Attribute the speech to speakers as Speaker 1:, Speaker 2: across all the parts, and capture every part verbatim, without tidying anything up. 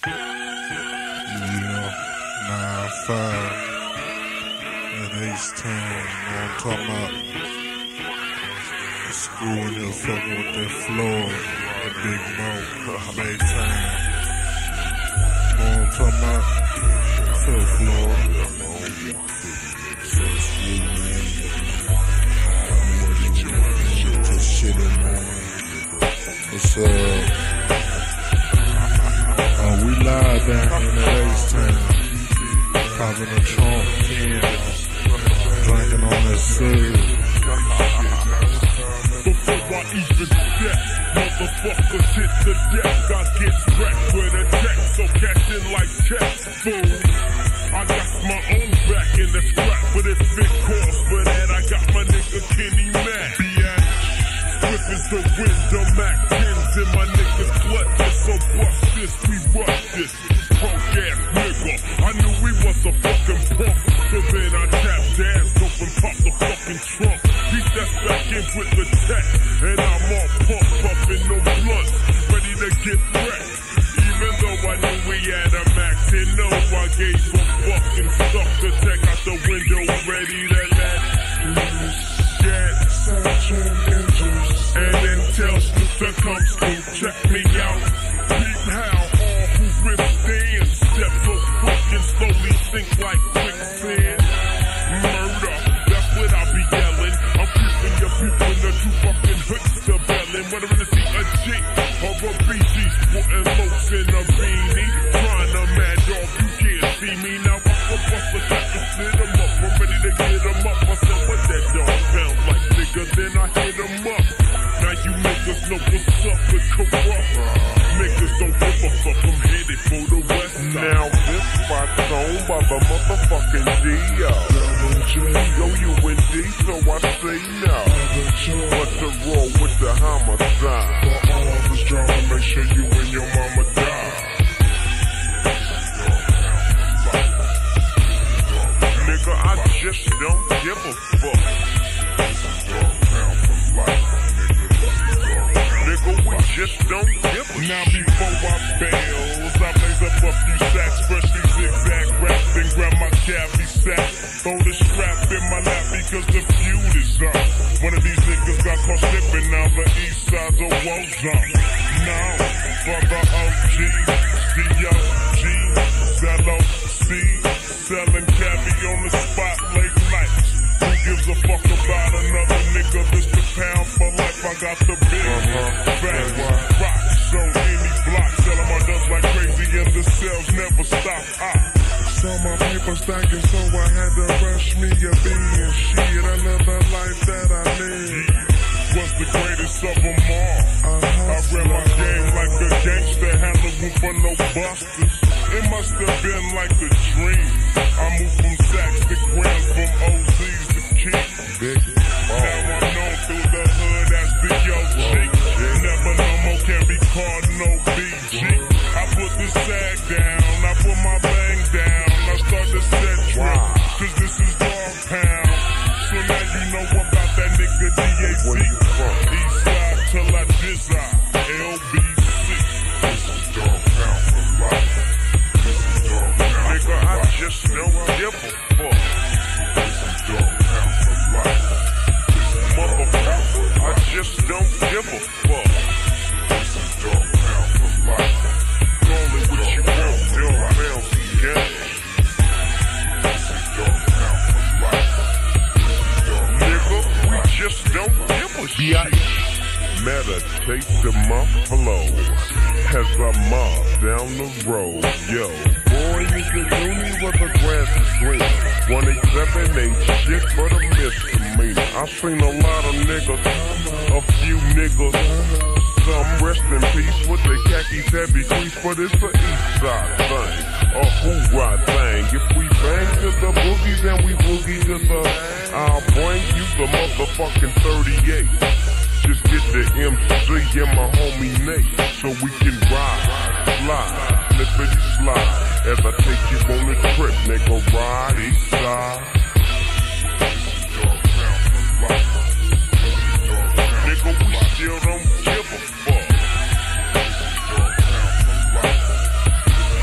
Speaker 1: nine five and H-Town, you know what I'm talking about? The school when they was fucking with that Floyd, that Big Mo, Maytime. You know what I'm talking about? What's up, Floyd? What's up, school, man? Just chillin', man. What's up? Uh, we live down in the H-Town. Popping a trunk, drinking on that syrup.
Speaker 2: Before I even step, motherfuckers hit the deck. I get wrecked with a check, so cash in like checks, fool. I got my own back in the scrap, but if it calls for that, I got my nigga Kenny Mac. Biatch, Swift is the window, Mac tens in my niggas clutches, so bust this, we rush this. Punk ass nigga, I knew we was a fucking punk, so then I tapped ass open, pop the fucking trunk. He steps back in with the tech, and I'm all pump, puffin' no blunts, ready to get wrecked. Even though I knew we had a Mac ten, no, I gave a fucking stuff to check out the window, ready to let loose. Get and then tell Snoop to come scoop, check me out. Peep how all who withstand step so quick and slowly sink like quicksand. Murder, that's what I be yelling. I'm creeping your people in the two fucking hoods to bellin'. Whether to see a G or a B G, sporting locs in a beanie. Trying to mad dog, you can't see me now. I'm a buster, got to sit 'em up. I'm ready to get 'em up. I said, what that dog sound like, nigga? Then I hit 'em up. Now you niggas know what's up with corrupt. Niggas don't give a fuck, I'm headed for the west side. Now this spot's owned by the motherfucking G O. Yo, you and D, so I say no. What's the roll with the homicide? For all of us trying to make sure you and your mama die. Nigga, I just don't give a fuck. Nigga, we just don't give a now before I bails, I blaze up a few sacks, freshly zigzag wrapped and grab my cabbie sack. Throw the strap in my lap because the feud is up. One of these niggas got caught slipping, now the east side's a war zone. Now, for the O Gs, D O G, Zello C, selling cabbie on the spot late nights. Who gives a fuck about another nigga? Mister Pound for life, I got the big fat rock. So any block, selling my dust like crazy and the sales never stop. I saw my paper stacking, so I had to rush me a bean. Shit, another life that I live was the greatest of them all. I ran my game like a gangster, had no room for no busters. It must have been like a dream. I moved from sacks to grams, from O Zs to Kings. Now I'm known through the hood as the O G. Never no more can be called no B G. I put the sag down, I put my bang down. I start to set trip, cause this is Dog Pound. So now you know about that nigga D A Z. East side till I desire, L B C. This is Dog Pound for life. This is Dog Pound. Nigga, I just don't give a fuck. This is Dog Pound for life. Motherfucker, I just don't give a fuck. This is Dog Pound for life. Call it what you want, Dog Pound for game. This is Dog Pound for life. Nigga, we just don't give a shit. Meditate to my flow as I mob down the road. Yo, boy, you can do me with a grass is green. one eight seven eight shit for the misdemeanor. I seen a lot of niggas, a few niggas. Some rest in peace with their khakis heavy crease, but it's a east side thing, a hoorah thing. If we bang to the boogie, then we boogie to the. I'll bring you the motherfucking thirty-eight. Just get the M C and my homie Nate, so we can ride, slide, slippity slide. As I take you on the trip, nigga, ride east side. Nigga, we still don't give a fuck.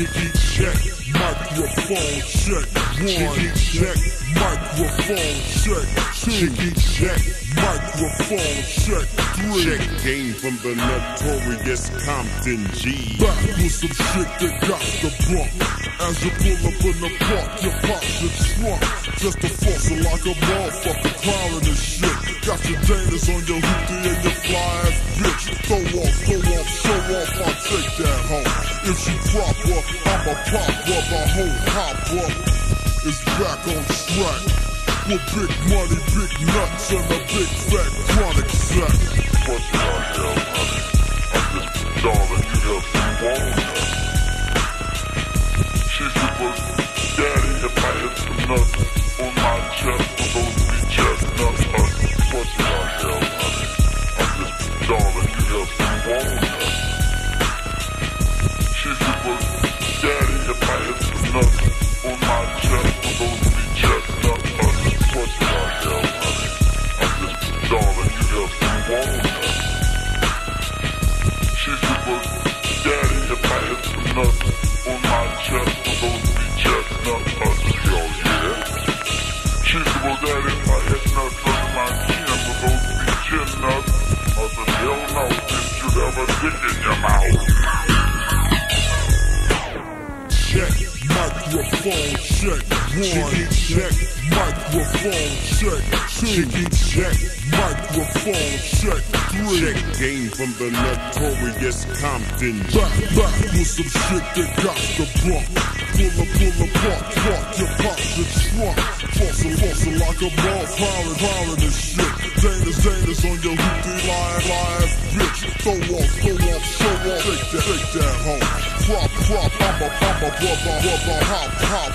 Speaker 1: Jiggy check, microphone check. One check, microphone check. Jiggy check, microphone check. Three.
Speaker 2: Check game from the notorious Compton G.
Speaker 1: Back with some shit that got the bump. As you pull up in the park, you pop your trunk. Just a fossil like a motherfucker clowning this shit. Got your Danas on your hoopty and your fly ass bitch. Throw off, throw off, show off, I'll take that home. If she proper, I'ma pop up, a whole hop up. It's back on track. With big money, big nuts, and a big fat chronic sack.
Speaker 2: What's your hell, honey? I'm just darling, you help me want her. She's super daddy if I hit some nuts on my chest for those be chestnuts. What's your hell, honey? I'm just darling, you help me want her. She's super daddy if I hit some nuts on my chest for those be chestnuts. What's your hell, honey? I'm just darling, you help me want her. She's super daddy if I hit some nuts on my chest for those be chestnuts. Hell yeah. She's super daddy if I hit nuts under my chin for those be chin nuts. I said, hell no, didn't you ever dick in your mouth?
Speaker 1: Check, microphone check. One check, microphone check. Two check, microphone check. Three.
Speaker 2: Check game from the notorious Compton G.
Speaker 1: Back, back with some shit that got the bump. Pull up, pull up, park, park, you pop the trunk. Fossil, fossil like a ball, prowling, prowling this shit. Danas, Danas on your hoopty, live, live, bitch. Throw off, throw off, show off, take that, take that home. Prop, prop, I'm a, I'm a, rubber, rubber, hop, hop.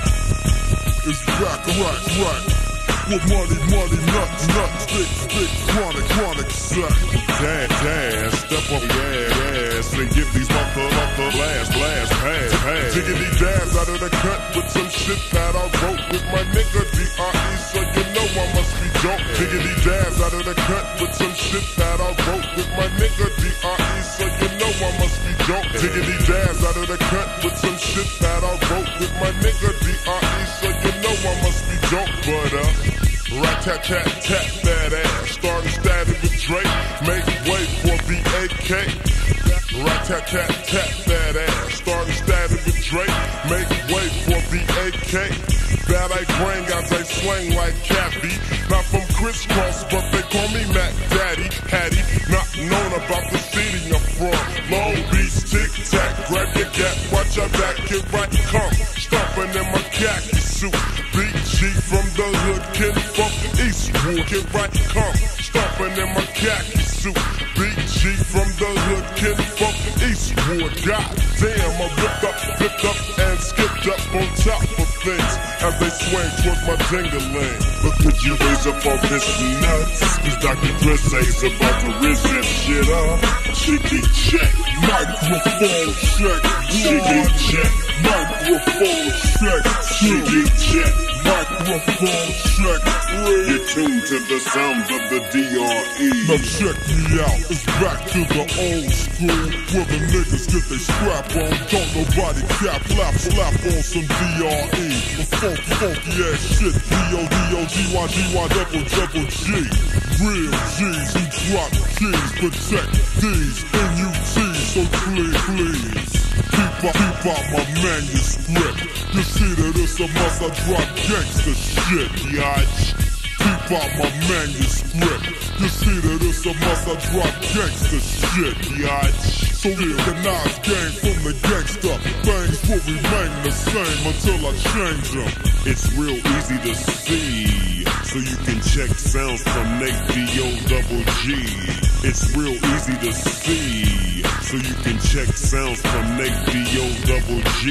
Speaker 1: It's back, rack, rack. With money, money, nuts, nuts, big, big, chronic, chronic sack.
Speaker 2: Dad, dad, step up your ass and give these mother, mother, blast, blast, pass, pass.
Speaker 1: Diggity dabs out of the cut with some shit that I wrote with my nigga D R E, so you know I must be dope. Diggity dabs out of the cut with some shit that I wrote with my nigga D R E, so you know I must be dope. Diggity dabs out of the cut with some shit that I wrote with my nigga D R E, so you know I must be dope. But uh, rat-tat-tat-tat that ass, starting static with Drake, make way for the A K. Rat-tat-tat-tat that ass, starting static with Drake, make way for the A K. That I bring as I slang like Cappy, not from crisscross, but they call me Mac Daddy, Hattie, not known about the city I'm from. Long Beach, tic-tac, grab your gap, watch your back, get right, come, stomping in my khaki suit. B G from the hood, kid from Eastwood, get right, come, stomping in my khaki suit. B G from the hood, kid from Eastwood, goddamn, I ripped up, flipped up, and skipped up on top of things as they swing towards my ding-a-ling.
Speaker 2: But could you raise up all this nuts? Cause Doctor Dre says about to rinse that shit up.
Speaker 1: Jiggy check, microphone check.
Speaker 2: Jiggy check,
Speaker 1: microphone check.
Speaker 2: Jiggy check,
Speaker 1: microphone check.
Speaker 2: You're tuned to the sounds of the D R E.
Speaker 1: Now check me out, it's back to the old school, where the niggas get their scrap on. Don't nobody cap, slap, slap on some D R E. The funky, funky ass shit. D O D O G Y G Y double double G. Real G's who drop keys, protect these N U Ts. So please, please, keep out, keep out my manuscript. You see that it's a must I drop gangsta shit, yatch. Keep out my manuscript. You see that it's a must I drop gangsta shit, yatch. So recognize gang from the gangsta. Things will remain the same until I change them.
Speaker 2: It's real easy to see, so you can check sounds from Nate D O double G. It's real easy to see, so you can check sounds from Nate D O double G.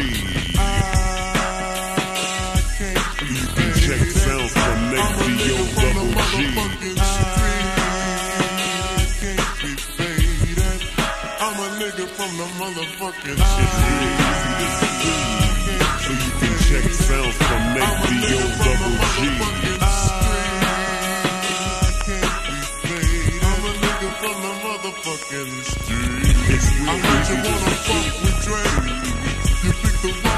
Speaker 2: You can check sounds from Nate D O double G.
Speaker 1: I'm a nigga from the motherfucking
Speaker 2: It's real easy to see, so you can check sounds from Nate D O double G.
Speaker 1: It's real easy to see. You think the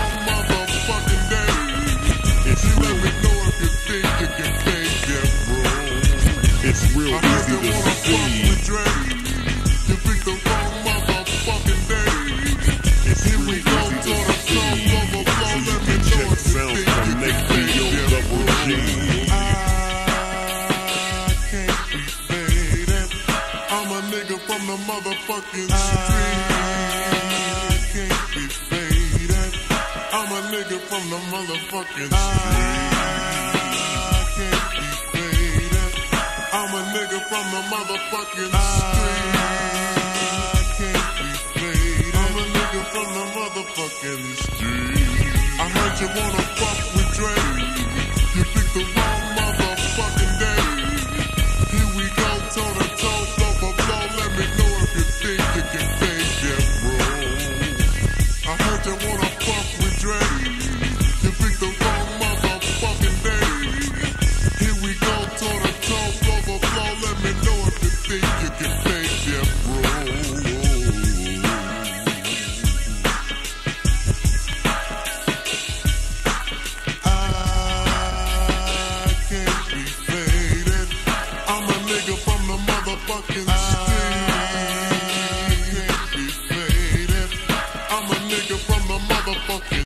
Speaker 1: motherfucking street. I can't be faded. I'm a nigga from the motherfucking street. I can't be faded. I'm a nigga from the motherfucking street. I can't be faded. I'm a nigga from the motherfucking street. I heard you wanna fuck with Dre. You picked the wrong motherfucking day. Here we go, toe to toe, blow for blow. Let me know if you think you can fake that, bro. I heard you wanna fuck with Dre. You picked the wrong motherfucking day. Here we go, toe to toe, blow for blow. Let me know if you think you can fake that, bro. Motherfucking street. Can't be faded. I'm a nigga from the motherfucking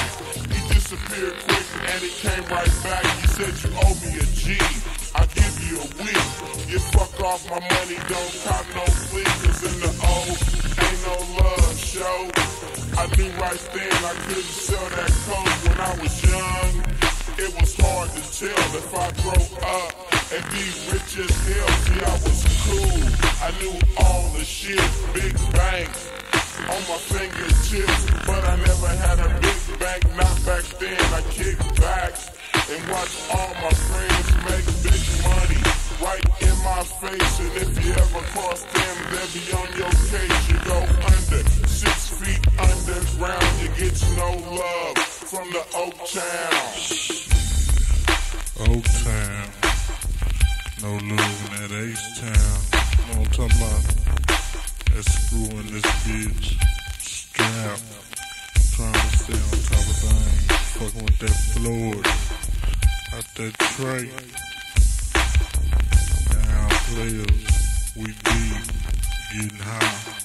Speaker 2: He disappeared quick and he came right back. He said, you owe me a G. I give you you a week. You fuck off my money, don't cop no flea, cause in the O, ain't no love show. I knew right then I couldn't sell that coke when I was young. It was hard to tell if I grow up and be rich as hell. See, I was cool, I knew all the shit, big bank on my fingertips, but I never had a big bank, not back then. I kicked back and watched all my friends make big money right in my face. And if you ever cross them, they'll be on your case. You go under, six feet underground, you get no love from the Oak Town.
Speaker 1: Oak Town, no losing at H-Town. You know what I'm talking about? That screw in this bitch, strap, trying to stay on top of things, fucking with that Floyd, out that tray. Down players, we deep, getting high.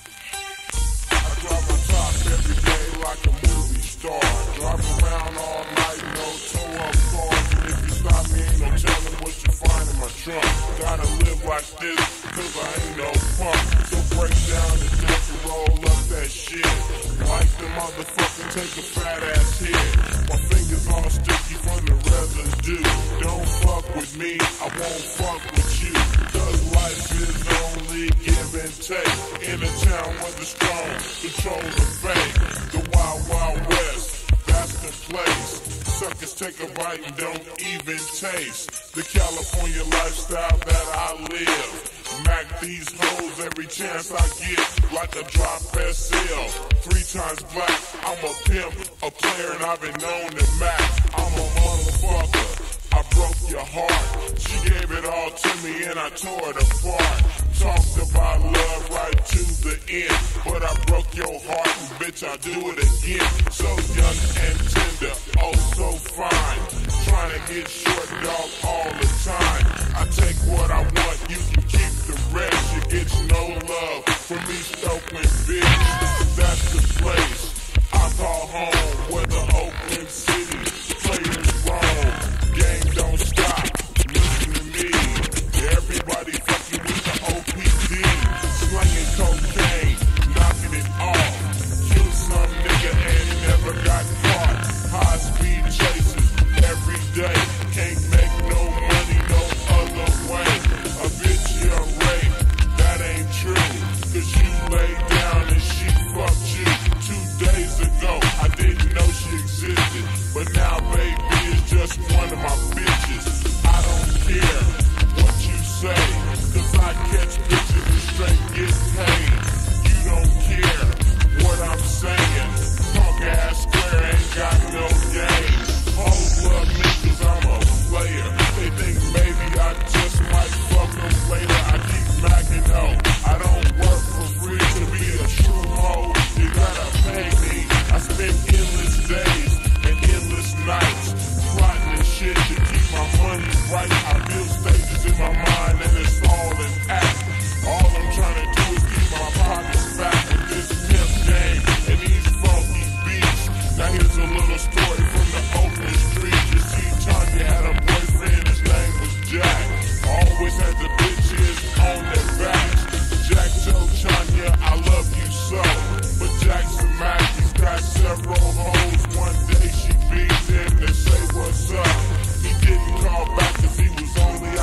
Speaker 2: I drop my top every day like a movie star. Drive around all night, no toe up cars. And if you stop me, ain't no telling what you find in my trunk. Gotta live like this, cause I ain't no punk. So break down the deck and roll up that shit. Like the motherfucker, take a fat ass hit. My fingers all sticky from the residue. Don't fuck with me, I won't fuck with you. Cause life is only give and take. In a town where the strong control the fake. The wild, wild west, that's the place. Suckers take a bite and don't even taste the California lifestyle that I live. Mac these hoes every chance I get, like a drop S L. Three times black, I'm a pimp, a player, and I've been known to Mac. I'm a motherfucker, I broke your heart. She gave it all to me and I tore it apart. Talked about love right to the end, but I broke your heart and bitch, I do it again. So young and tender, oh so fine. Trying to get short dog all the time. I take what I want, you can keep the rest. You get no love from me stoking bitch. That's the place I call home, where the Oakland City players roam. Game don't stop, listen to me. Everybody fucking with the O P D, slinging cocaine, knocking it off. Kill some nigga and never got caught. High speed chases every day, can't make no money no other way. A bitch you're rape, that ain't true, cause you lay down and she fucked you. Two days ago, I didn't know she existed, but now baby is just one of my bitches. I don't care what you say, cause I catch bitches and straight get paid. You don't care what I'm saying, punk ass square ain't got no game. Hoes love me cause I'm a player, they think maybe I just might fuck them later. I keep macking out, I don't work for free to be a true hoe. You gotta pay me, I spend endless days and endless nights plotting and shit to keep my money right. I build stages in my mind and it's all an act. All I'm trying to do is keep my pockets back with this pimp game and these funky beats. Now here's a little story from the Oakland street. You see, Tanya had a boyfriend, his name was Jack. Always had the bitches on their backs. Jack told Tanya, I love you so. But Jackson Mackey's got several hoes. One day she beat him and say what's up. He didn't call back cause he was only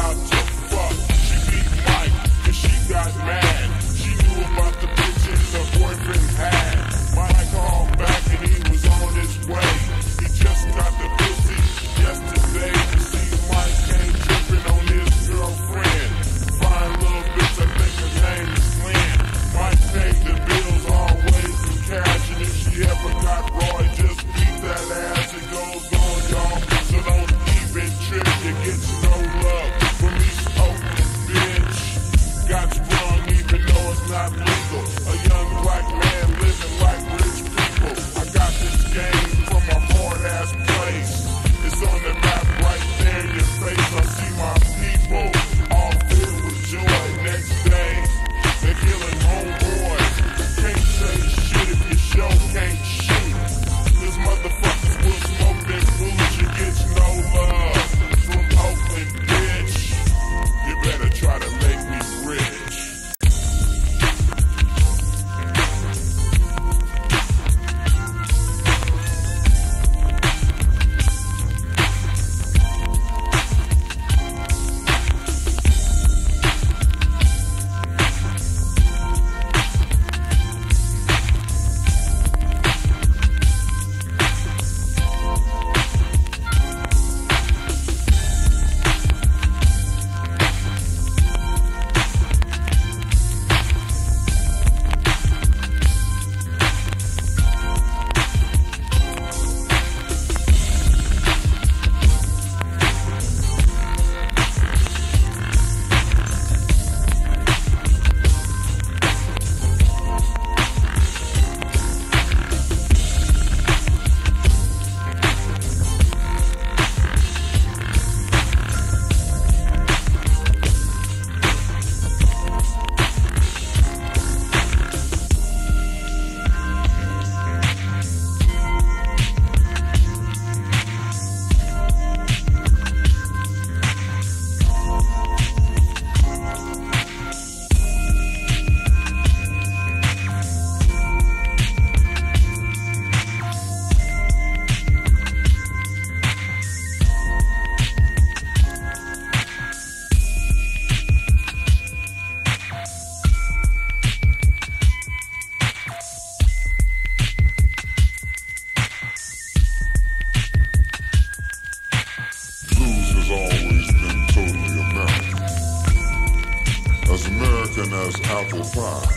Speaker 2: as apple pie.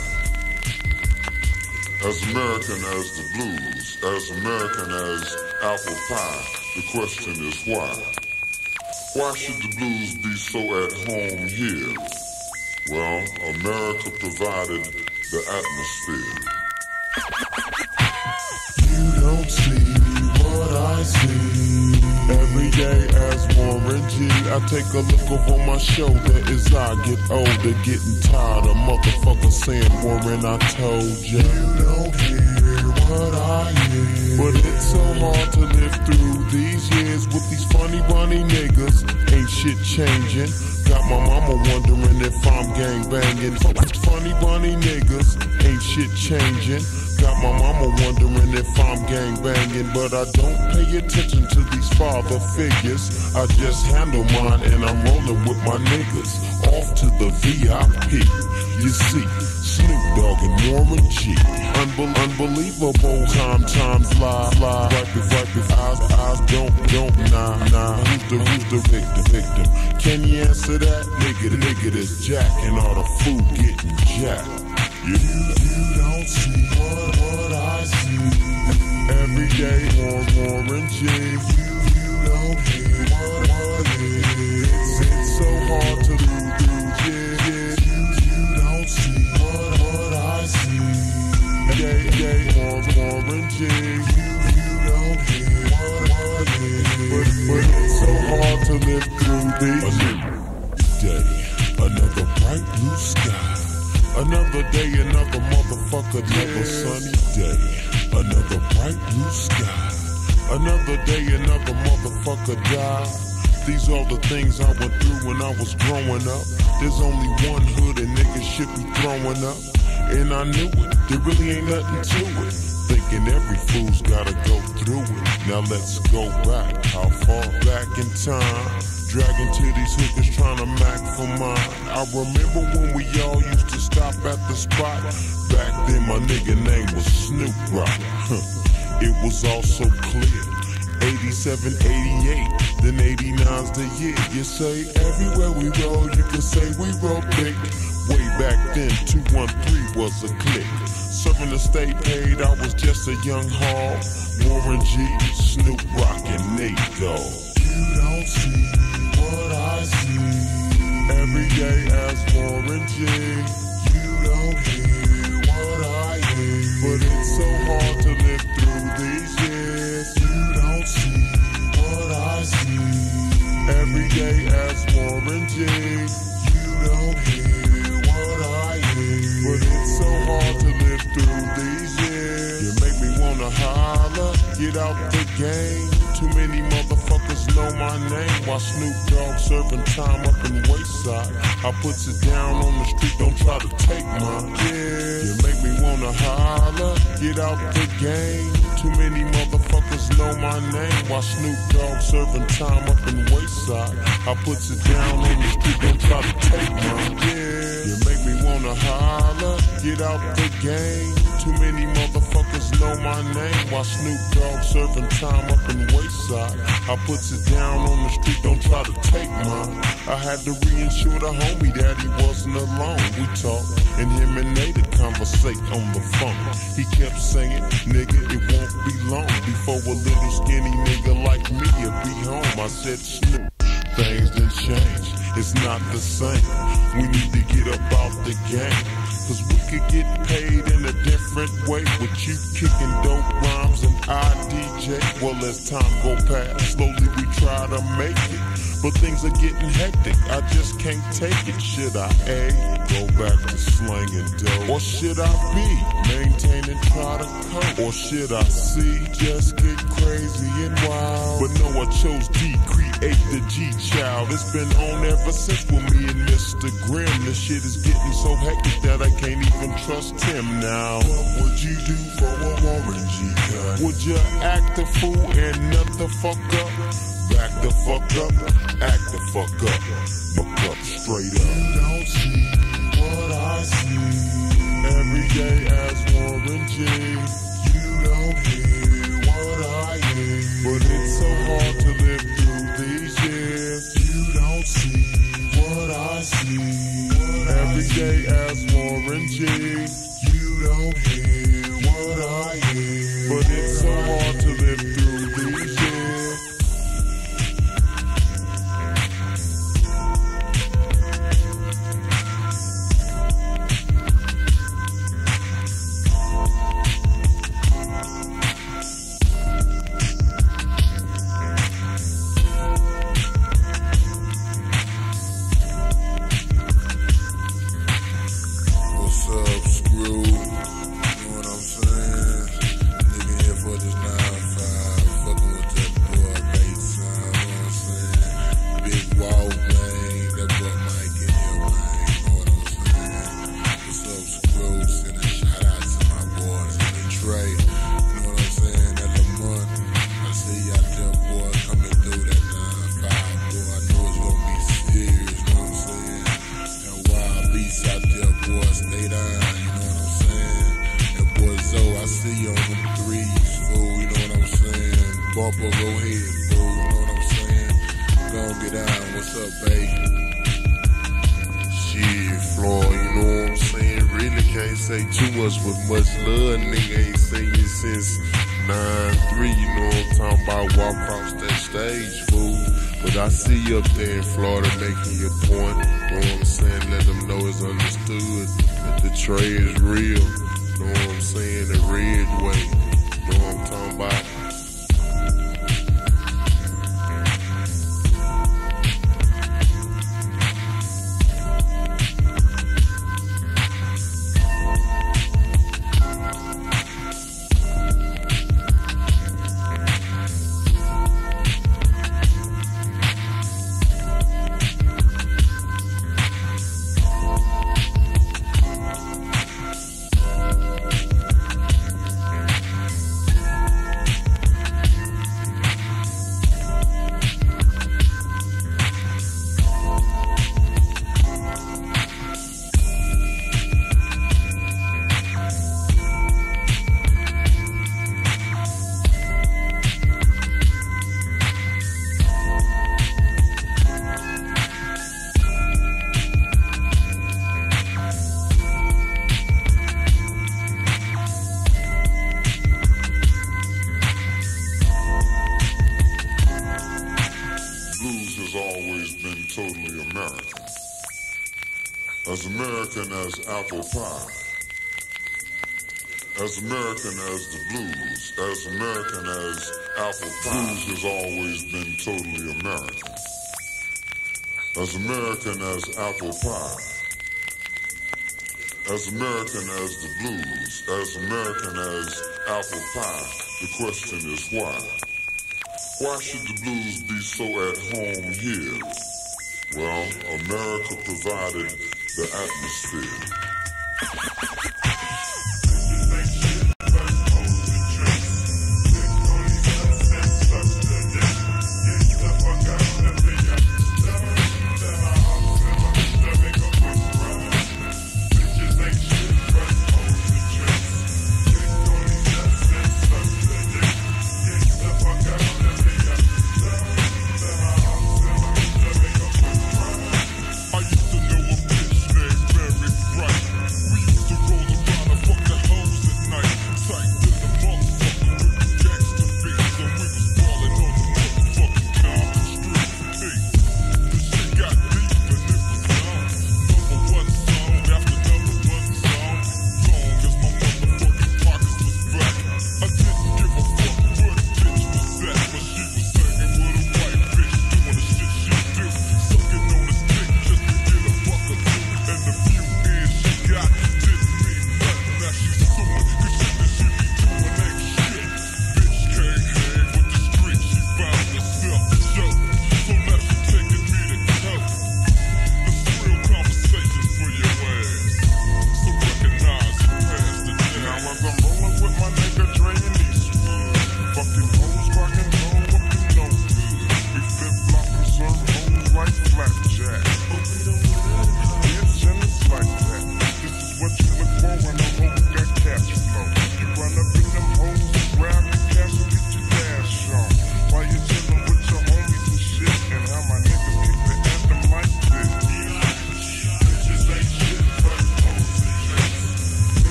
Speaker 2: As American as the blues, as American as apple pie, the question is why? Why should the blues be so at home here? Well, America provided the atmosphere.
Speaker 3: You don't see what I see. Every day as Warren G, I take a look over my shoulder as I get older, getting tired of motherfuckers saying, Warren, I told ya. You don't hear what I hear. But it's so hard to live through these years with these funny bunny niggas. Ain't shit changing. Got my mama wondering if I'm gang banging. Funny bunny niggas, ain't shit changing. Got my mama wondering if I'm gang banging, but I don't pay attention to these father figures. I just handle mine and I'm rolling with my niggas. Off to the V I P. You see, Snoop Dogg and Warren G. Unbel unbelievable time times fly, fly. Right before, right before eyes, eyes don't, don't, nah, nah. Who's the, who's the victim, victim? Can you answer that? Nigga, the nigga that's jacking all the food getting jacked. You, you don't see what, what I see. Every day, Warren, Warren G. You, you don't hear what, what is. It's, it's so hard to do, do, yeah, yeah. You, you don't see what, what I see. Yeah, yeah, Warren, Warren G. You, you don't hear what, what is. But, but it's so hard to live through these. A new day, another bright blue sky. Another day, another motherfucker, another sunny day. Another bright blue sky. Another day, another motherfucker die. These are the things I went through when I was growing up. There's only one hood and niggas should be throwing up. And I knew it, there really ain't nothing to it. Thinking every fool's gotta go through it. Now let's go back, how far back in time? Dragging to these hookers trying to mac for mine. I remember when we all used to stop at the spot. Back then my nigga name was Snoop Rock. It was all so clear. eighty-seven, eighty-eight, then eighty-nine's the year. You say everywhere we roll, you can say we roll big. Way back then, two one three was a click. Serving the state paid, I was just a young hog. Warren G, Snoop Rock, and Nate Dogg. You don't see what I see. Every day as Warren G. You don't hear what I hear. But it's so hard to live through these years. You don't see what I see. Every day as Warren G. You don't hear what I hear. But it's so hard to live through these years. You make me wanna holler, get out the game. Too many motherfuckers know my name. While Snoop Dogg serving time up in Wayside, I puts it down on the street, don't try to take mine. Yeah, you make me wanna holler, get out the game. Too many motherfuckers know my name. While Snoop Dogg serving time up in Wayside, I puts it down on the street, don't try to take mine. Yeah, you make me wanna holler, get out the game. Too many motherfuckers know my name. While Snoop Dogg serving time up in Wayside, I puts it down on the street, don't try to take mine. I had to reinsure the homie that he wasn't alone. We talked, and him and Nate conversate on the phone. He kept saying, nigga, it won't be long before a little skinny nigga like me will be home. I said, Snoop, things done changed, it's not the same. We need to get up out the game, cause we could get paid in a different way. With you kicking dope rhymes and I D J. Well, as time go past, slowly we try to make it, but things are getting hectic, I just can't take it. Should I A, go back to slanging dope? Or should I B, maintain and try to cope? Or should I C, just get crazy and wild? But no, I chose D, create the G-Child. It's been on ever since with me and Mister Grimm. This shit is getting so hectic that I can't even trust him now. What would you do for a Warren G cut? Would you act a fool and nut the fuck up? Back the fuck up, act the fuck up, fuck up straight up. You don't see what I see. Every day as Warren G. You don't hear what I hear. But it's so hard to live through these years. You don't see what I see. Every day as Warren
Speaker 1: Well, go ahead, boo. You know what I'm saying? Go on, get down. What's up, babe? Shit, Floyd, you know what I'm saying? Really can't say too much with much love. Nigga ain't seen you since nine three, you know what I'm talking about? Walk across that stage, fool. But I see you up there in Florida making your point. You know what I'm saying? Let them know it's understood that the tray is real. You know what I'm saying? The red way. You know what I'm talking about?
Speaker 3: As American as apple pie, as American as the blues, as American as apple pie, blues has always been totally American. As American as apple pie, as American as the blues, as American as apple pie, the question is why? Why should the blues be so at home here? Well, America provided the atmosphere.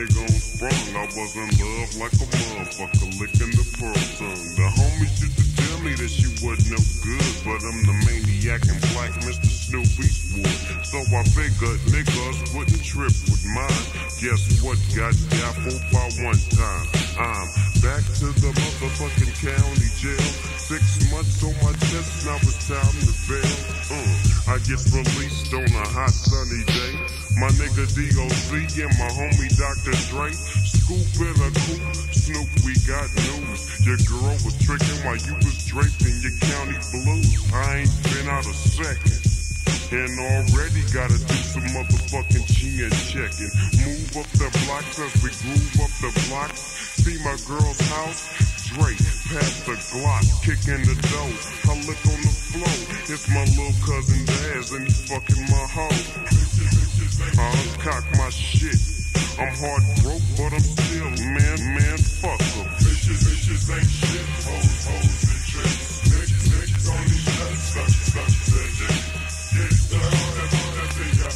Speaker 3: Like a motherfucker licking the pearl tongue. The homies used to tell
Speaker 2: tell me that you wasn't no good, but I'm the maniac in black, Mister Snoop Eastwood. So I figured niggas wouldn't trip with mine. Guess what? Got gaffled by one time. I'm back to the motherfucking county jail. Six months on my chest, now it's time to bail. Uh, I get released on a hot sunny day. My nigga D O C and my homie Doctor Dre. Scoop in a coupe, Snoop, we got news. Your girl was tricking while you was draped in your county blues. I ain't been out a second, and already gotta do some motherfucking chin checking. Move up the blocks as we groove up the blocks. See my girl's house, Dre, past the Glock, kicking the door. I look on the floor, it's my little cousin Daz, and he fucking my hoe. I uncock my shit. I'm hard broke, but I'm still man, man, fuck em. Bitches, bitches ain't shit, hoes, hoes and tricks. Niggas, niggas on these nuts, suck, suck, suck, suck. Get the hard and hard and figure.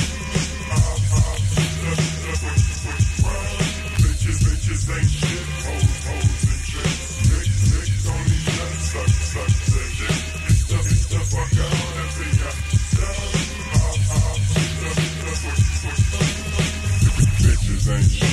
Speaker 2: Bitches, bitches ain't shit, hoes, hoes and tricks. Niggas, niggas on these nuts, suck, suck, suck, suck. It's the, it's the fuck hard and figure. Bitches ain't shit.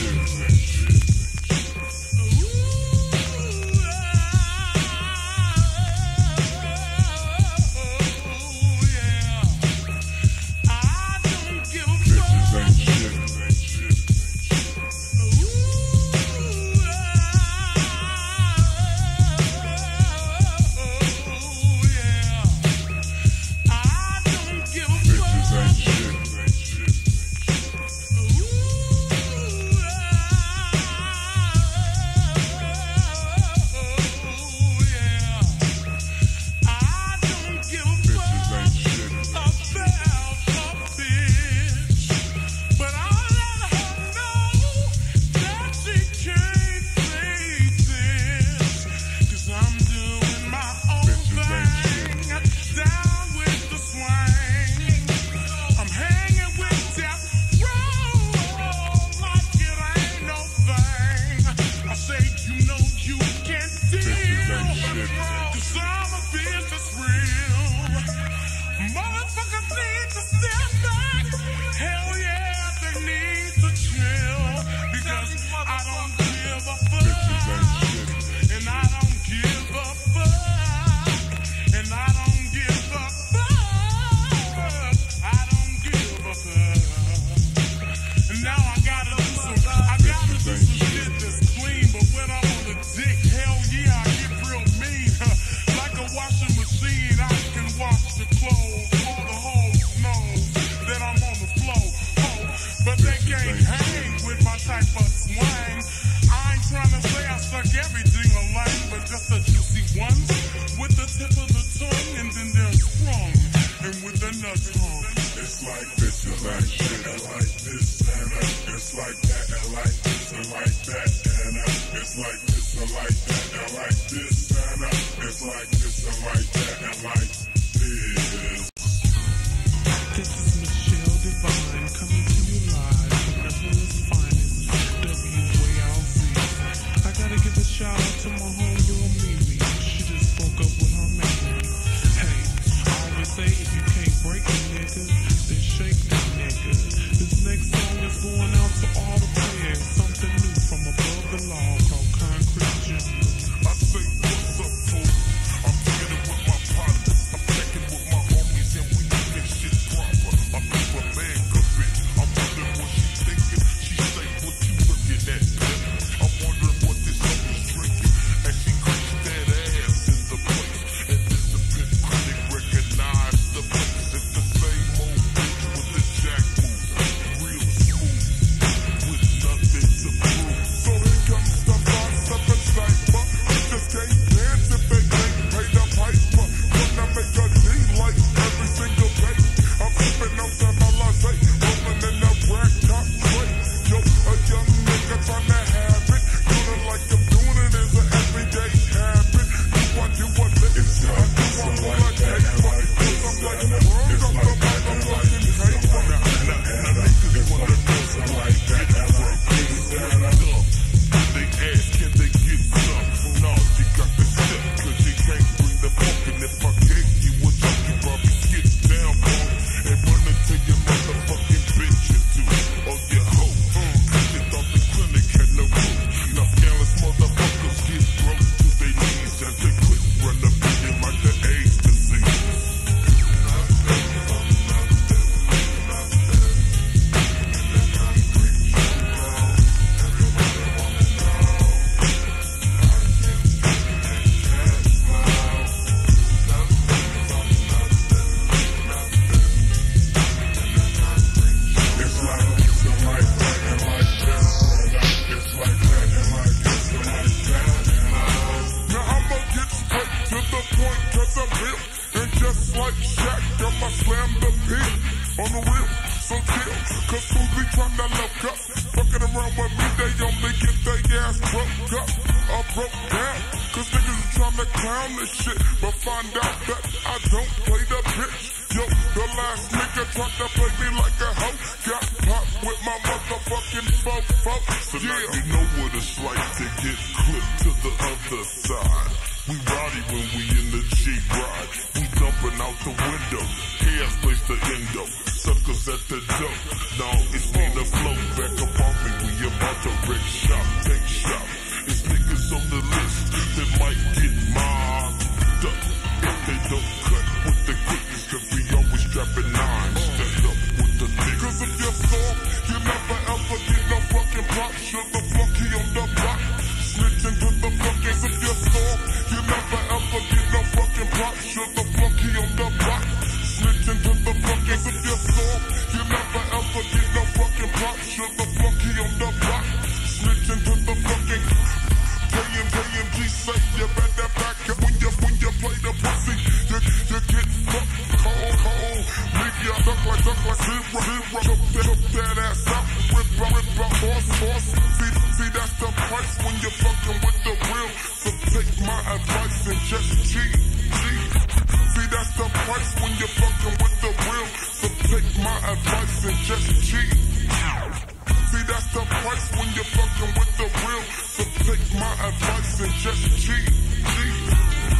Speaker 2: tryna look up. Fucking around with me, they only get their ass broke up or broke down. Cause niggas is tryna clown this shit, but find out that I don't play the bitch. Yo, the last nigga tried to play me like a hoe. Got popped with my motherfucking fofo. So yeah. Now you know what it's like to get clipped to the other side. We rowdy when we in the G-Ride. We dumping out the window. Chaos place the endo. Suckers at the door. No, it's me the flow back up on me. We about to wreck shop, take shop. It's niggas on the list that might get mobbed up if they don't cut with the quickness. Cause we always strapping nines. Stand up with the niggas. Cause if you're soft, you never ever get no fucking pop. Sugar funky on the block. Snitching to the fuckers if you're soft. You never ever get no fucking pop. Sugar funky on the block. Snitching to the fuckers if you're soft. You never ever get no fucking pop. Sugar funky on the block. Snitching to the fucking K M G say you better back up when you when you play the pussy. You you get fucked cold cold. Leave ya duck like duck like zero zero. Chop that chop that ass up. Rip rip rip rip horse horse. See see that's the price when you're fucking with the real. So take my advice and just cheat cheat. See that's the price when you're fucking with the real. So take my advice and just cheat. See that's the price when you're fucking with the real. So take my advice and just cheat, cheat.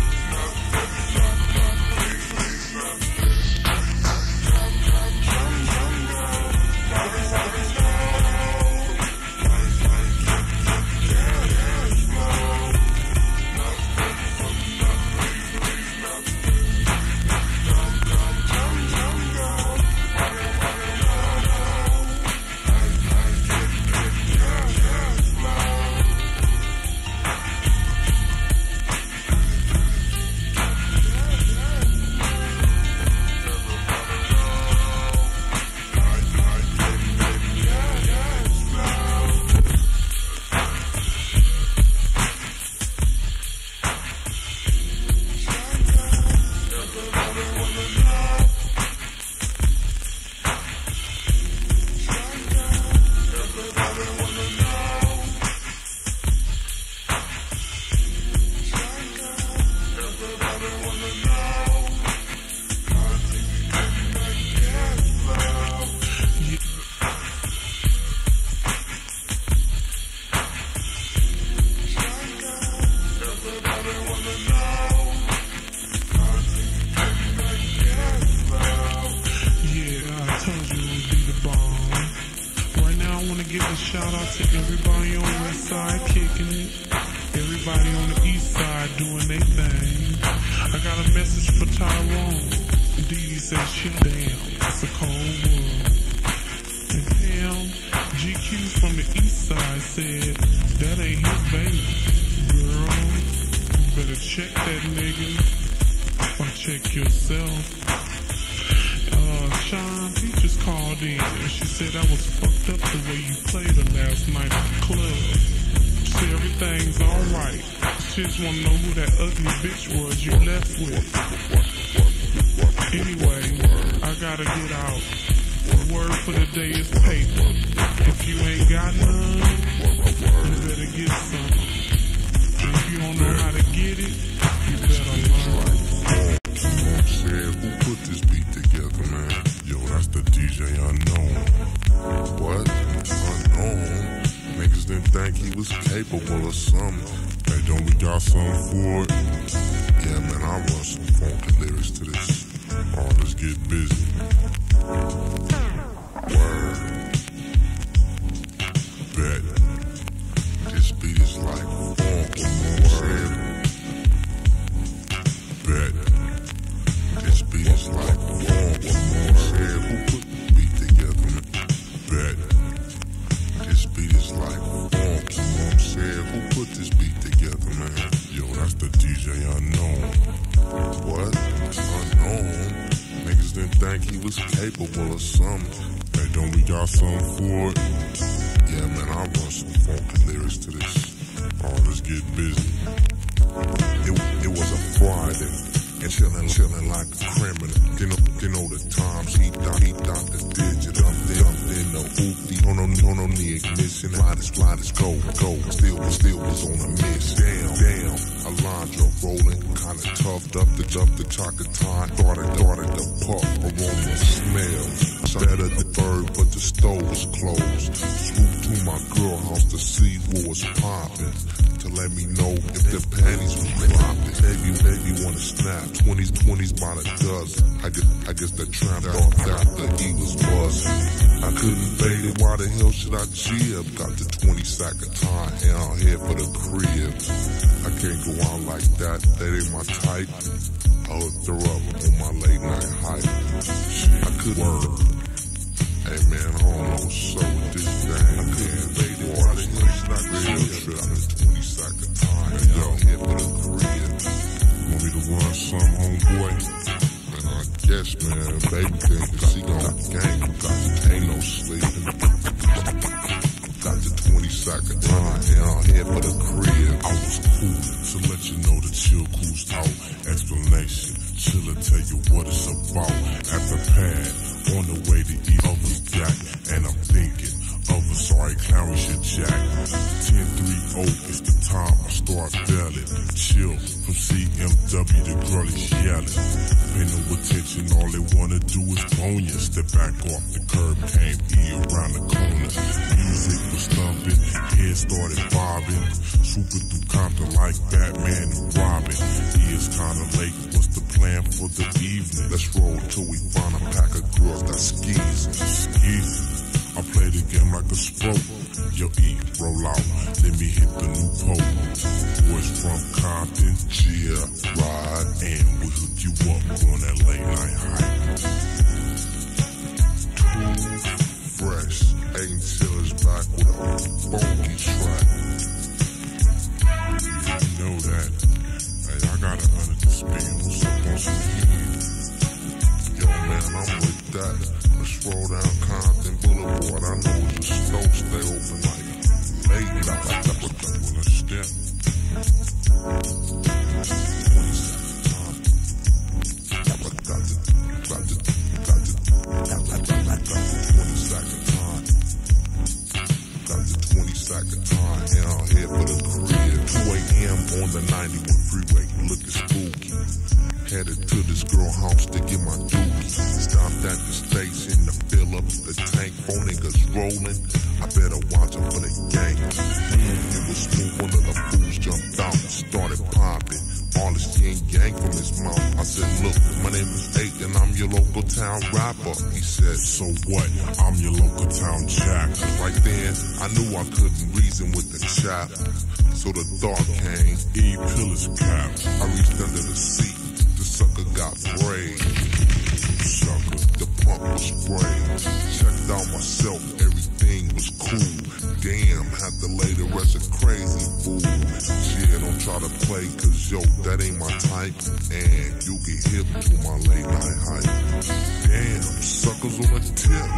Speaker 4: Shout out to everybody on the west side kicking it. Everybody on the east side doing their thing. I got a message for Tyrone. Dee Dee says, shit damn, it's a cold world. And Pam, G Q from the east side said, that ain't his baby. Girl, you better check that nigga. Or check yourself. Uh, Sean Peaches called in and she said I was fucked up the way you played her last night at the club. She said everything's alright. She just wanna know who that ugly bitch was you left with. Anyway, I gotta get out. The word for the day is paper. If you ain't got none, you better get some. And if you don't know how to get it, you better learn.
Speaker 3: Said, who put this beat together, man? Yo, that's the D J Unknown. What? Unknown? Niggas didn't think he was capable of something. Hey, don't we got something for it? Yeah, man, I run some funky lyrics to this. Oh, let's get busy. Word. Bet. This beat is like funk. Word. Bet. This beat is like funk. Said, who put the beat together, man? Bet. This beat is like funk. Said, who put this beat together, man? Yo, that's the D J Unknown. What? Unknown? Niggas didn't think he was capable of something. Hey, don't we got something for it? Yeah, man, I run some funky lyrics to this. Oh, let's get busy. It, it was a Friday. And chillin', chillin' like a criminal. You know, you know the times he done, he done the digit. Dumped in, dumped in the hoopty on ignition. Slide it, slide it, go, go. Still, still was on a miss. Damn, damn. Alondra rolling, kinda toughed up the jump the chocolate time. Started, started the puff, aroma smells. Better the bird, but the stove was closed. Swoop to my girl house to see what was poppin'. To let me know if the panties was dropping. Baby, baby wanna snap. Twenties, twenties by the dozen. I guess, I guess that tramp off that the Eagles was. I couldn't fade it. Why the hell should I jib? Got the twenty sack of time and I'm here for the crib. I can't go out like that. That ain't my type. I hooked her up on my late night hype. Shit, I couldn't work. Hey man, I don't know what's up with this thing. I couldn't fade it. Why the hell should I jib? Got the twenty sack of time and I'm here for the crib.
Speaker 1: Want me to run some, homeboy?
Speaker 3: And I guess, man, baby think that she gon' gang. Got ain't no sleeping. Got the twenty sack of time and I'm here for the crib.
Speaker 1: I was cool to let you know the chill cruise out. Explanation, chill'll tell you what it's about. At the pad, on the way to eat others jack. And I'm thinking of a sorry clown shit jack. ten three oh is the time I start belling. Chill from C M W, the girl is yelling. Pay no attention, all they wanna do is bone ya. Step back off the curb, came E around the corner. Music was thumping, head started bobbing. Swooping through Compton like Batman and Robin. He is kinda late, what's the plan for the evening?
Speaker 3: Let's roll till we find a pack of girls that skis.
Speaker 1: Skis. I play the game like a sport. Yo, eat, roll out, let me hit the new pole. Boys from Compton,
Speaker 3: Yeah, ride.
Speaker 1: and we hook you up on that late night hype.
Speaker 3: Too fresh. Ain't Chillers back with a funky track.
Speaker 1: You know that. Hey, I got a hundred to spin. What's up on some heat?
Speaker 3: Yo, man, I'm with that. Let's roll down Compton Boulevard. I know the store stay open like late night.
Speaker 1: Well, let's step.
Speaker 3: On the ninety-one freeway, looking spooky. Headed to this girl house to get my dookie. Stopped at the station to fill up the tank. Four niggas rolling. I better watch them for the gang. Mm, it was smooth. One of the fools jumped out, started popping. All this yin yang from his mouth. I said, look, my name is Eight and I'm your local town rapper. He said,
Speaker 1: So what? I'm your local town jack.
Speaker 3: right then, I knew I couldn't reason with the chap. So the thought came.
Speaker 1: E pill is cap.
Speaker 3: I reached under the seat. The sucker got sprayed.
Speaker 1: Sucker.
Speaker 3: The pump was sprayed. Checked out myself. Everything was cool. Damn, had to lay the rest of crazy fool. Yeah, don't try to play, cause yo, that ain't my type. And you get hip to my late night hype. Damn, suckers on the tip.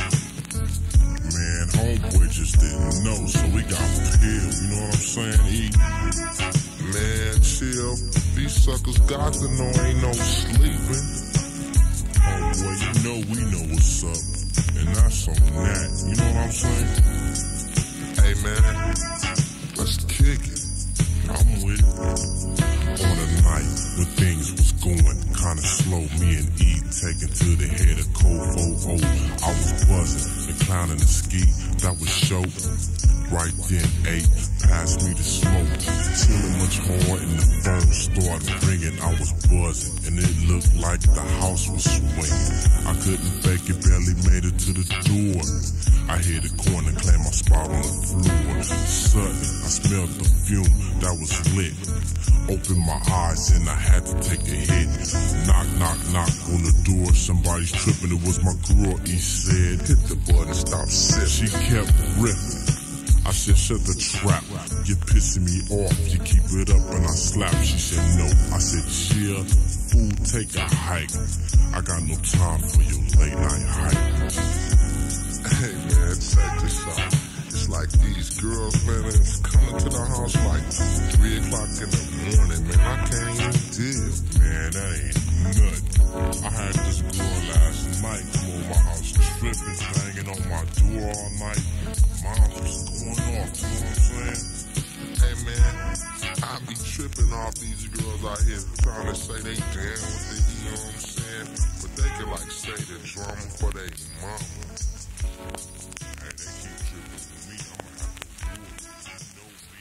Speaker 1: Man, homeboy just didn't know, so we got peeled. You know what I'm saying, E?
Speaker 3: Man, chill. These suckers got to know ain't no sleeping.
Speaker 1: Homeboy, you know we know what's up. And that's on that. You know what I'm saying?
Speaker 3: Hey man, let's kick it.
Speaker 1: I'm with it. On a night when things was going kinda slow, me and E taken to the head of Cove. I was buzzing and clowning the ski. That was show. Right then, eight passed me the smoke. Chilling much more and the phone started ringing. I was buzzing and it looked like the house was swinging. I couldn't fake it, barely made it to the door. I hear the corner claim my spot on the floor. Suddenly, I smelled the fume that was lit. Opened my eyes and I had to take a hit. Knock, knock, knock on the door. Somebody's tripping. It was my girl. He said,
Speaker 3: Hit the button, stop sipping.
Speaker 1: she kept ripping. I said, shut the trap. You're pissing me off. You keep it up and I slap. She said, no. I said, chill. Fool, take a hike. I got no time for your late night hype.
Speaker 3: Hey man, check this out. It's like these girls, man, it's coming to the house like three o'clock in the morning, man. I can't even deal.
Speaker 1: Man, that ain't nothing. I had this girl last night come over my house tripping.
Speaker 2: tripping, banging on my door all night. Mom was going off, you know what I'm saying?
Speaker 3: Hey man, I be tripping off these girls out here trying to say they down with it, you know what I'm saying? But they can like say the drama for their mama.
Speaker 2: Hey, they keep tripping with me, I'ma have to do it. You know me.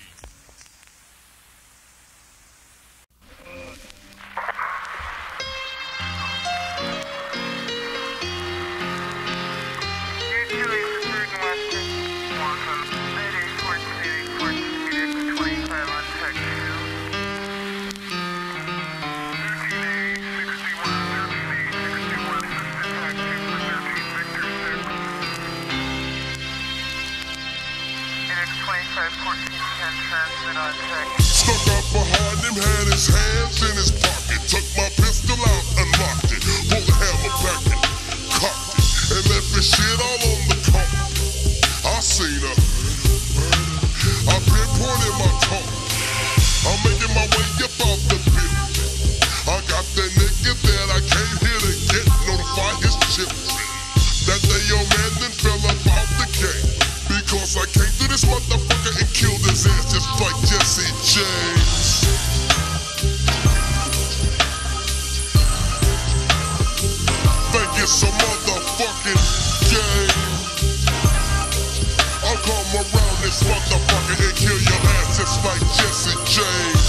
Speaker 3: Stuck up behind him, had his hands in his pocket. Took my pistol out, unlocked it. Pulled the hammer back and cocked it. And left his shit all on the carpet. I seen her. I pinpointed my target. I'm making my way up out the building. I got that nigga that I came here to get. Notify his children that they young man then fell up out the game. Because I came to this motherfucker and killed his ass just like Jesse James. Think it's a motherfucking game. I'll come around this motherfucker and kill your ass just like Jesse James.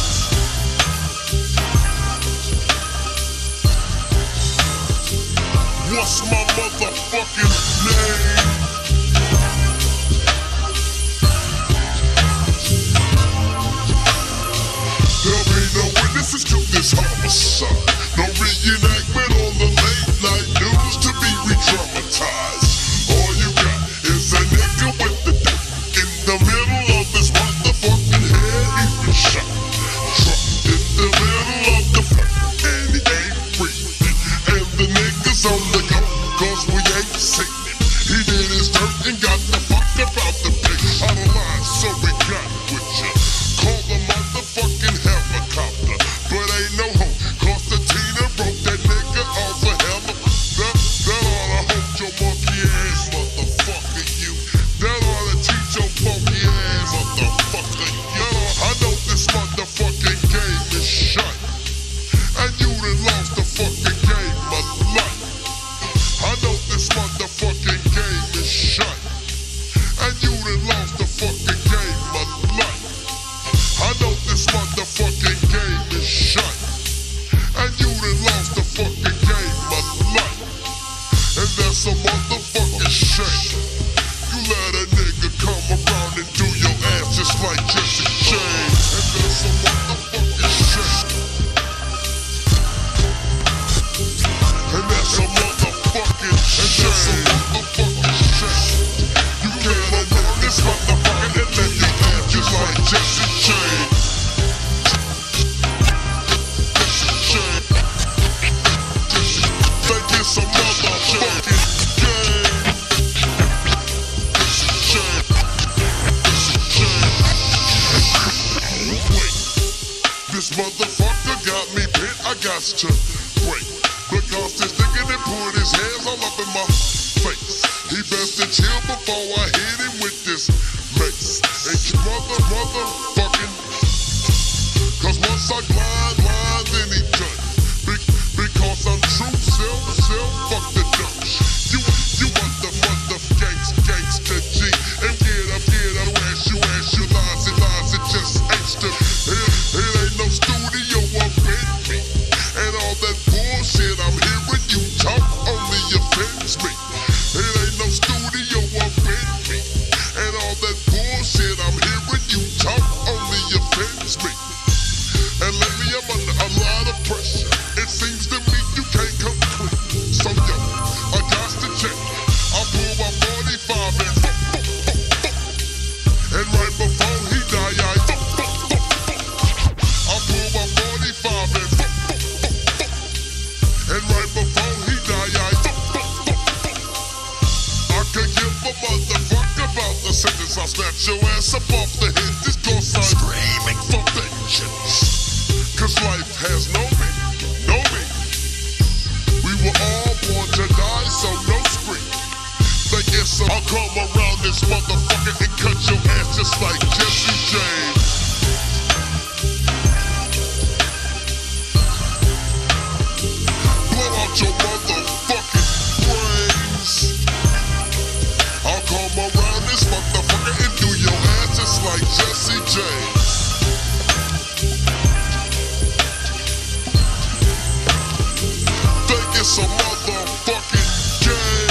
Speaker 3: What's my motherfucking name? There'll be no witnesses to this homicide. No reenactment on the late night news to be re-dramatized. All you got is a nigga with the dope in the middle of his motherfucking head. He's been shot, dropped in the middle of the front, and he ain't breathing. And the niggas on the go, cause we ain't seen him. He did his dirt and got the fuck up out the pig. Out of line, so we got with you. Call the motherfucking helicopter, but ain't no hope. Cause the Tina broke that nigga off a helicopter. That ought to hold your monkey ass, motherfucker, you. That ought to teach your funky ass, motherfucker, you. I know this motherfucking game is shut, and you done lost the fucking game of life. I know this motherfucking game is shut, and you done lost the fucking game of life. I know this motherfucking game is shut, and you done lost the fucking game of life. And that's a motherfucking shame. You let a nigga come around and do your ass just like Jesse James. And that's a motherfucking shame. And that's a motherfucking shame. And that's a motherfucking shame. You came around this motherfucker and let your ass just like Jesse James. Think it's a motherfucking game. Wait, this motherfucker got me bit, I got to break. Because this nigga done put his hands all up in my face. He best to chill before I hit him with this mace. And you mother, motherfucking, cause once I glide, glide, then he done. Be because I'm true, self, self, fuck the dope. You, you want the mother gangsta, gangsta G. And get up, get up, ass you, ass you, lies and lies, it just ain't still. It, it ain't no studio up in me. And all that bullshit I'm hearing you talk only offends me. It ain't no studio up in me. And all that bullshit I'm hearing you talk only offends me. And lately I'm under a lot of pressure. It seems to me you can't come clean. So yo, I got to check. I pull my forty-five and boop, boop, boop, boop. And right before he die, I boop, boop, boop, boop. I pull my forty-five and boop, boop, boop, boop. And right before he die, I boop, boop, boop, boop. I could give a motherfucker about the sentence. I'll snatch your ass up off the hinges, cause I'm screaming for vengeance. Cause life has no meaning, no meaning. We were all born to die, so no scream. It's a, I'll come around this motherfucker and cut your ass just like Jesse James. Blow out your motherfucking brains. I'll come around this motherfucker and do your ass just like Jesse James. Think it's a motherfucking game.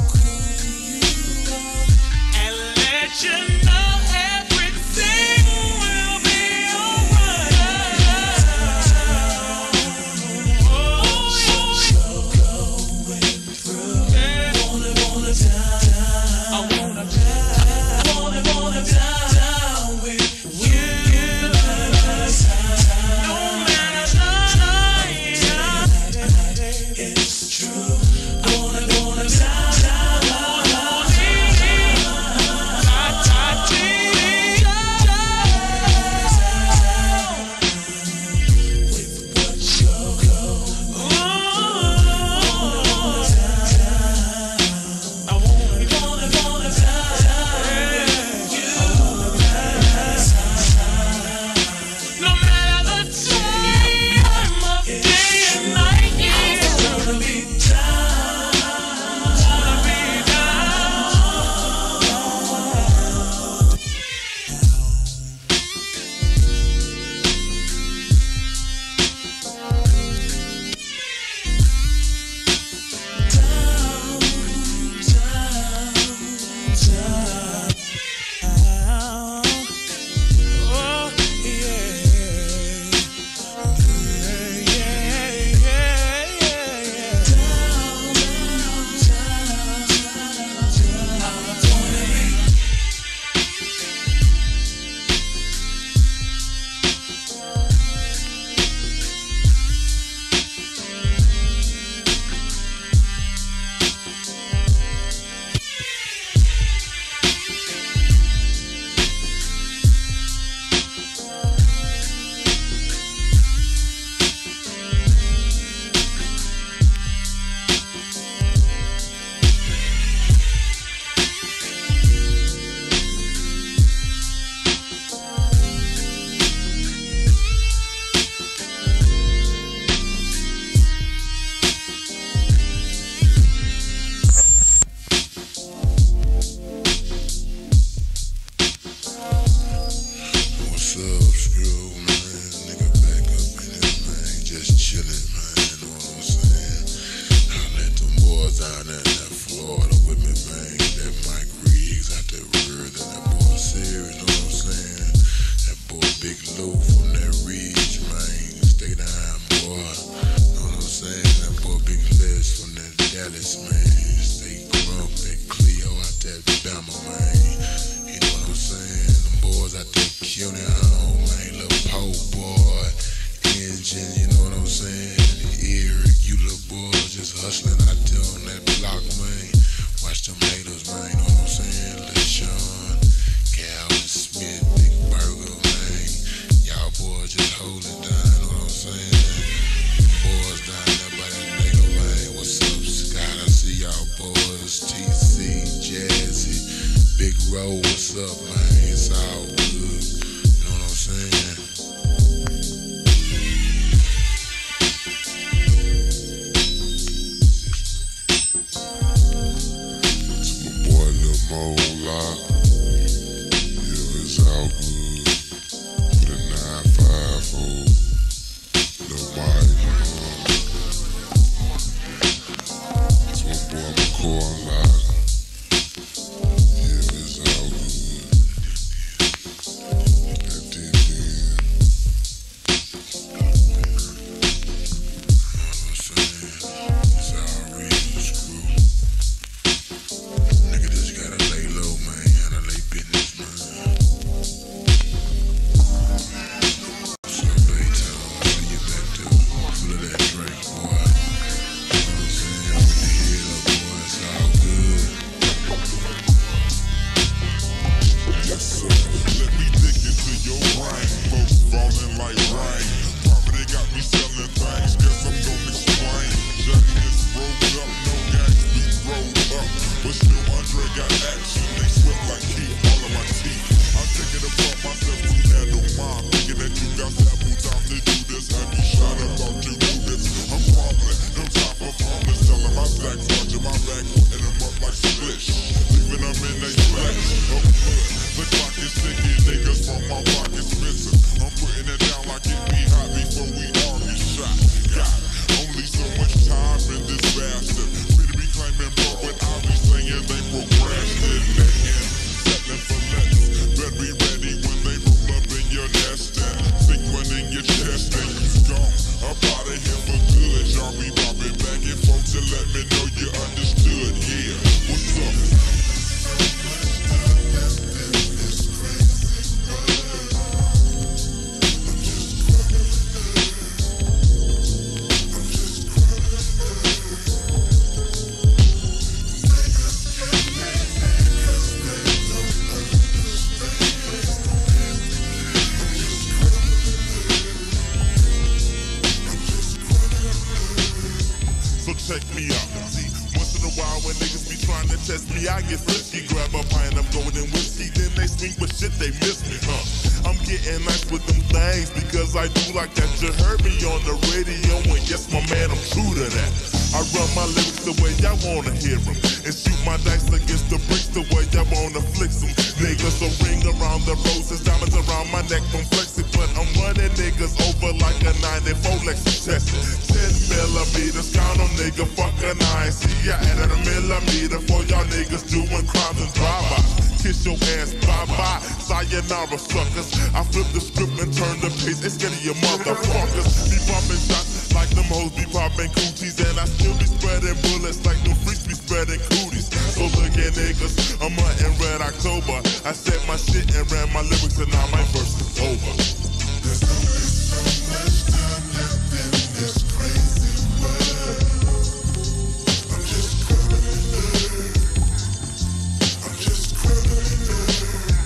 Speaker 5: You know everything
Speaker 3: unit home, man, little po boy. Engine, you know what I'm saying? Eric, you little boy, just hustling out there on that block, man. Watch them haters, man, you know what I'm saying? Lil Sean, Calvin Smith, Big Burger, man. Y'all boys just hold it down, you know what I'm saying? Boys down there by that nigga, man. What's up, Scott? I see y'all boys. T C, Jazzy, Big Roll, what's up, man? It's all good, you know what I'm saying? Lock. Yeah, it's all good. Put a nine five four. Lil Mike. It's my boy McCoy Lock. Yeah, it's all good. That D J. You know what I'm saying? It's all real screw. Nigga just gotta lay low, man. Gotta lay business, man. So Baytown, when you back to full of that Drake, boy. You know what I'm saying? With the head up, boy, it's all good. Yes, sir. Let me dig into your brain. Folks falling like rain. Poverty got me selling things. Guess I'm gonna explain. Johnny is rolled up, no gangs, we rolled up. But still Andre got action, they sweat like heat, all of my teeth. I'm taking it upon myself to handle mine. Thinking that you got several times to do this. Have you shot about you do this? I'm crumbling, no time for harmless. Selling my stacks, watching my back, and them up like splish. Leaving them in they flesh. Oh, good. The clock is ticking, niggas from my pockets missing. I'm putting it down like it be hot before we all get shot. Got only so much time in this bastard. Really be claiming bro, but I be saying they programmed it. Settling for less. Better be ready when they roll up in your nest and sink one in your chest and you gone. Up out of here for good. Y'all be bobbing back and folks to let me know you understood. Yeah, what's up? Check me out. See, once in a while when niggas be trying to test me, I get frisky. Grab a pint of golden whiskey, then they swing, but shit, they miss me, huh? I'm getting nice with them things because I do like that. You heard me on the radio, and yes, my man, I'm true to that. I run my lyrics the way y'all wanna hear them, and shoot my dice against the bricks the way y'all wanna flex them. Niggas a ring around the roses, diamonds around my neck, don't flex it, but I'm running niggas over like a ninety-four Lexus tested. ten millimeters, count them, nigga, fuck a nine. See, I added a millimeter for y'all niggas doing crimes and drive-bys. Kiss your ass, bye-bye, sayonara, suckers. I flip the script and turn the page, it's getting your motherfuckers. Be popping shots like them hoes be popping coochies, and I still be spreading bullets like them freaks be spreading cooties. So look at niggas, I'm hunting Red October. I said my shit and ran my lyrics, and now my verse is over. There's only so much time left in this crazy world. I'm just crying. I'm just crying.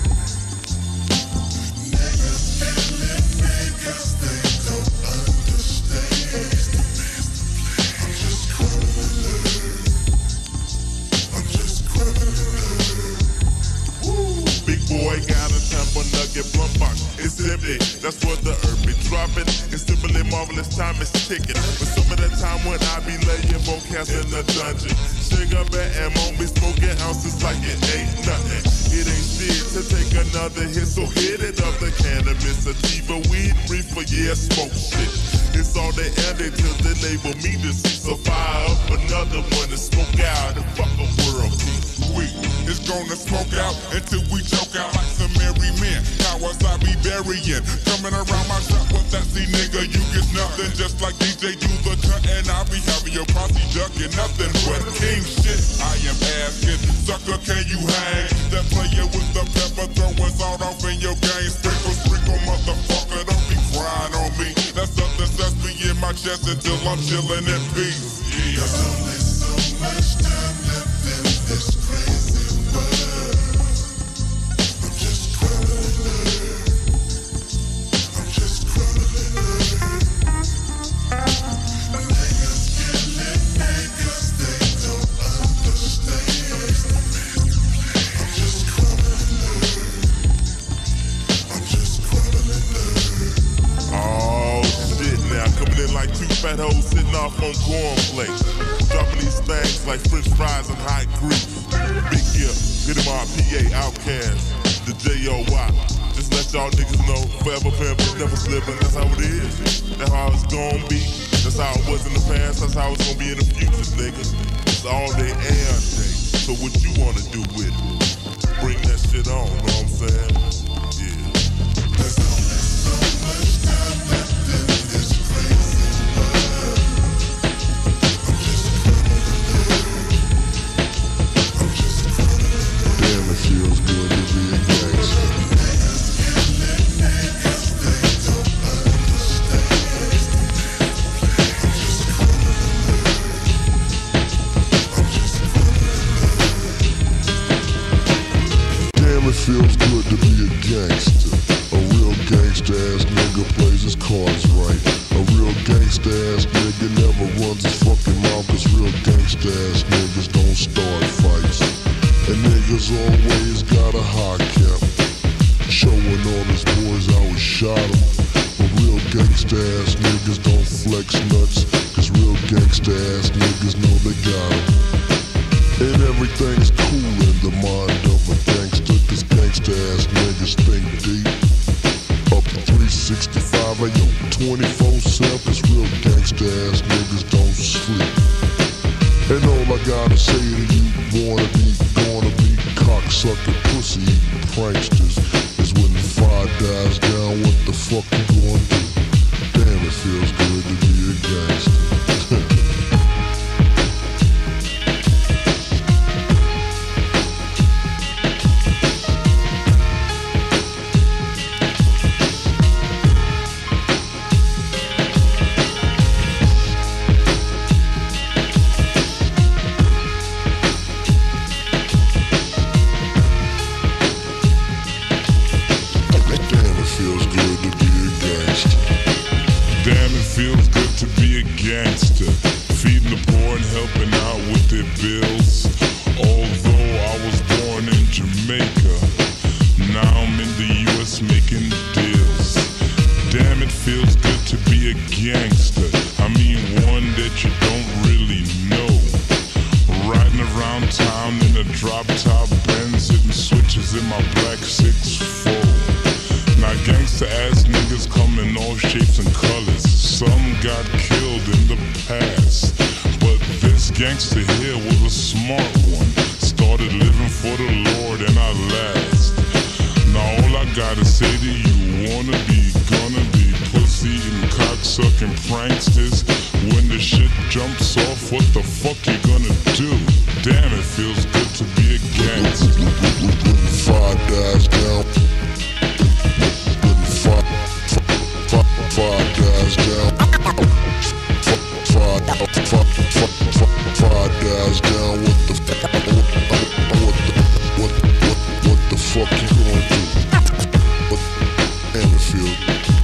Speaker 3: Niggas can't live because they don't understand. I'm just crying. I'm just crying. Woo. Big boy got a temper nugget blunt box. It's empty. That's what the earth be dropping. It's simply marvelous, time is ticking. But some of the time when I be laying vocals in the dungeon, cigarette and won't be smoking ounces like it ain't nothing. It ain't shit to take another hit, so hit it up. The cannabis, sativa, weed, reefer, yeah, smoke shit. It's all they added till they label me deceased. So fire up another one and smoke out and fuck a world peace. We is gonna smoke out until we choke out like some merry men. Cowards I be burying. Coming around my shop with that see nigga, you get nothing. Just like D J do the cut, and I be having your posse ducking nothing but king shit. I am asking, sucker, can you hang? That player with the pepper throwing salt off in your game, sprinkles. a motherfucker, don't be crying on me. That's something that's me in my chest until I'm chilling in peace. Yeah. There's only so much time left in this crazy world. I'm just crumbling. I'm just crumbling. Niggas killing niggas, they don't understand. I'm just crumbling. I'm just crumbling. Oh shit, now coming in like two fat hoes sitting off on cornflakes. Dropping these things like french fries and hot grease. Big Gift, get him on P A, Outkast, the J O Y. Just let y'all niggas know, forever pimpin', never slippin', that's how it is. That's how it's gon' be. That's how it was in the past, that's how it's gon' be in the future, nigga. It's all day air day. So what you wanna do with it? Bring that shit on, know what I'm saying? Yeah. There's only so much time left in this crazy world. I'm just crumbling. I'm just crumbling. Damn, it feels good to be a gangster. Niggas killing niggas, they don't understand. I'm just crumbling. I'm just crumbling. Damn, it feels good to be a gangster. A real gangsta ass nigga plays his cards right. A real gangsta ass nigga never runs his fucking mouth, cause real gangsta ass niggas don't start fights. And niggas always got a high cap, showing all his boys how he shot him. But real gangsta ass niggas don't flex nuts, cause real gangsta ass niggas know they got him. And everything's cool in the mind of a gangster, cause gangsta ass niggas think deep. Up three sixty-five, ayo, twenty-four seven, cause real gangsta ass niggas don't sleep. And all I gotta say to you, wanna be, gonna be, cocksucker, pussy eating pranksters, is when the fire dies down, what the fuck you gonna do? Damn, it feels good to be a gangster. Damn, it feels good to be a gangster. Feeding the poor and helping out with their bills. Although I was born in Jamaica, now I'm in the U S making deals. Damn, it feels good to be a gangster. I mean one that you don't really know. Riding around town in a drop top Benz, hitting switches in my black six four. Now gangsta ass niggas come in all shapes and colors. Some got killed in the past, but this gangster here was a smart one. Started living for the Lord and I last. Now all I gotta say to you, wanna be, gonna be, pussy and cocksucking pranksters. When the shit jumps off, what the fuck you gonna do? Damn, it feels good to be a gangster. When the fire dies down, fire dies down, fire, fire, fire, fire dies down, what the, what the, what, what, what the fuck you gonna do? What, damn, it feels,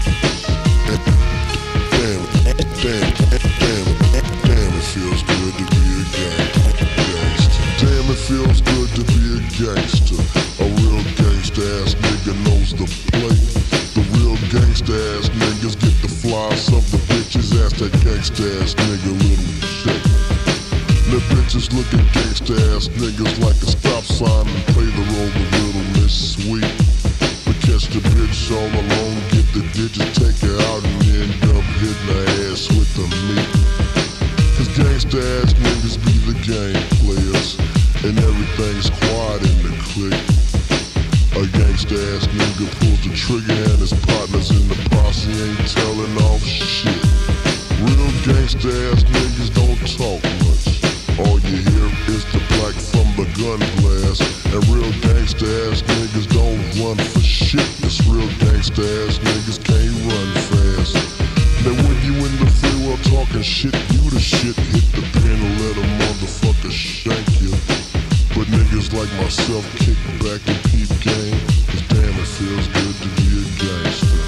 Speaker 3: damn, damn, damn, damn, it feels good to be a gangster. Damn, it feels good to be a gangster. A real gangsta ass nigga knows the play. The real gangsta ass niggas get the flies of the bitches. Ask that gangsta ass nigga little shit. The bitches look at gangsta ass niggas like a stop sign and play the role of little Miss Sweet. We catch the bitch all alone, get the digits, take her out and end up hitting her ass with the meat. Cause gangsta ass niggas be the game players, and everything's quiet in the clique. A gangsta ass nigga pulls the trigger and his partners in the posse ain't telling off shit. Real gangsta ass niggas don't talk much. All you hear is the black from the gun blast. And real gangsta ass niggas don't run for shit. It's real gangsta gangsta ass niggas can't run fast. Now when you in the free world talking shit, you the shit. Hit the pen and let a motherfucker shank you. But niggas like myself kick back and peep game, cause damn it feels good to be a gangster.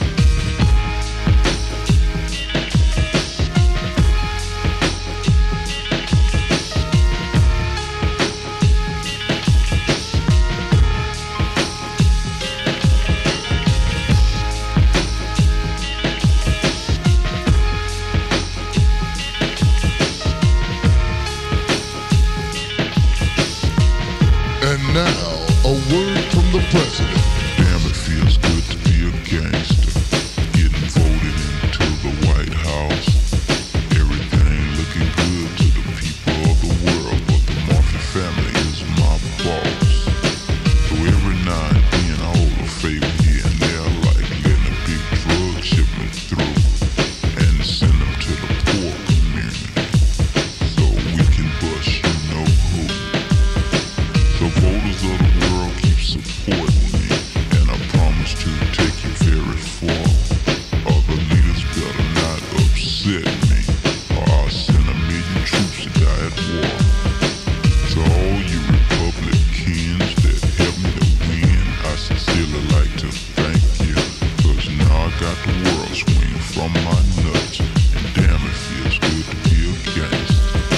Speaker 3: And now, a word from the president. Damn, it feels good to be a gangster. Getting voted into the White House. Everything looking good to the people of the world, but the Murphy family is my boss. So every now and then I hold a favor here and there, like letting a big drug shipment through and send them to the poor community, so we can bust you know who. The voters of the world keep supporting me, and I promise to take you very far. Other leaders better not upset me, or I'll send a million troops to die at war. To all you Republicans that helped me to win, I sincerely like to thank you, cause now I got the world swinging from my nuts, and damn, it feels good to be a gangster.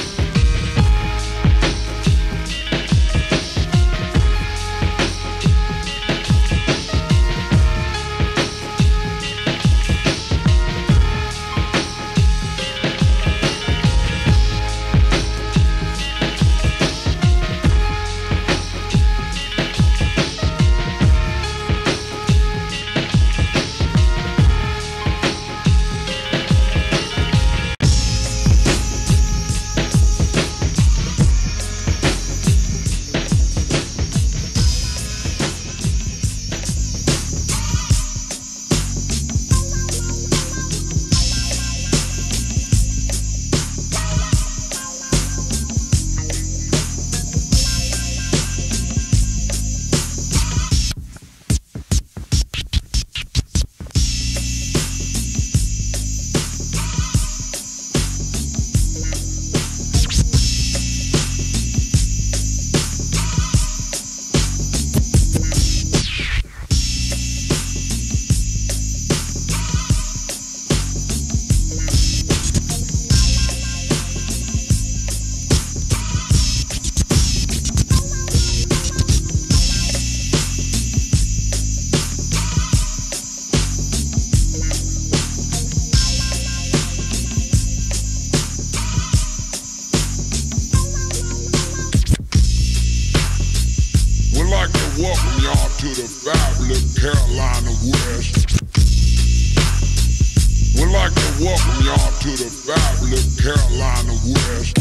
Speaker 3: Welcome y'all to the fabulous Carolina West. We'd like to welcome y'all to the fabulous Carolina West.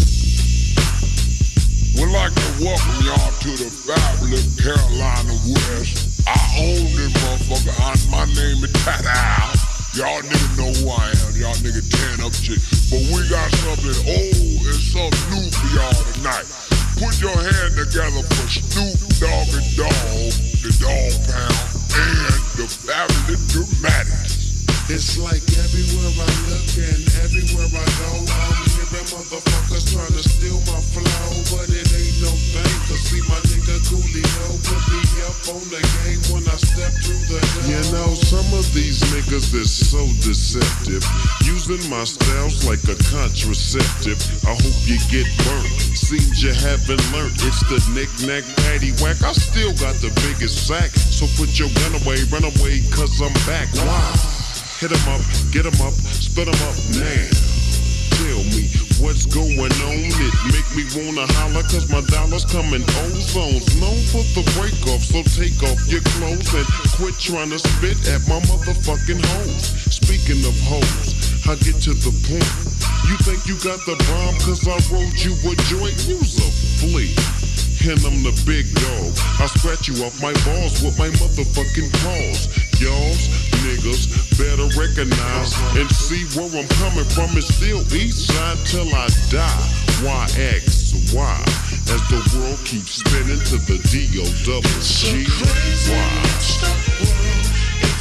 Speaker 3: We'd like to welcome y'all to the fabulous Carolina West. I own this motherfucker. I, my name is Tat-Al. Y'all niggas know who I am. Y'all niggas tearing up shit. But we got something old and something new for y'all tonight. Put your hand together for Snoop Dogg and Dogg, the Dog Pound, and the Fabulous Dramatics.
Speaker 5: It's like everywhere I look and everywhere I go, I'm hearing motherfuckers trying to steal my flow, but it ain't no thing, cause see my nigga Coolio put me up on the game when I step through the door.
Speaker 3: You know, some of these niggas is so deceptive, using my styles like a contraceptive. I hope you get burnt. Seems you haven't learned. It's the knick-knack paddywhack. I still got the biggest sack, so put your gun away, run away, cause I'm back. Wow. Hit 'em up, get 'em up, split 'em up now. Tell me what's going on. It make me wanna holler, cause my dollars come in ozones. Known for the break off, so take off your clothes and quit trying to spit at my motherfucking hoes. Speaking of hoes, I get to the point. You think you got the bomb cause I wrote you a joint? You's a flea. And I'm the big dog. I scratch you off my balls with my motherfucking paws. Y'all's niggas better recognize and see where I'm coming from. It's still east side till I die. Y X Y as the world keeps spinning to the D O double G Y.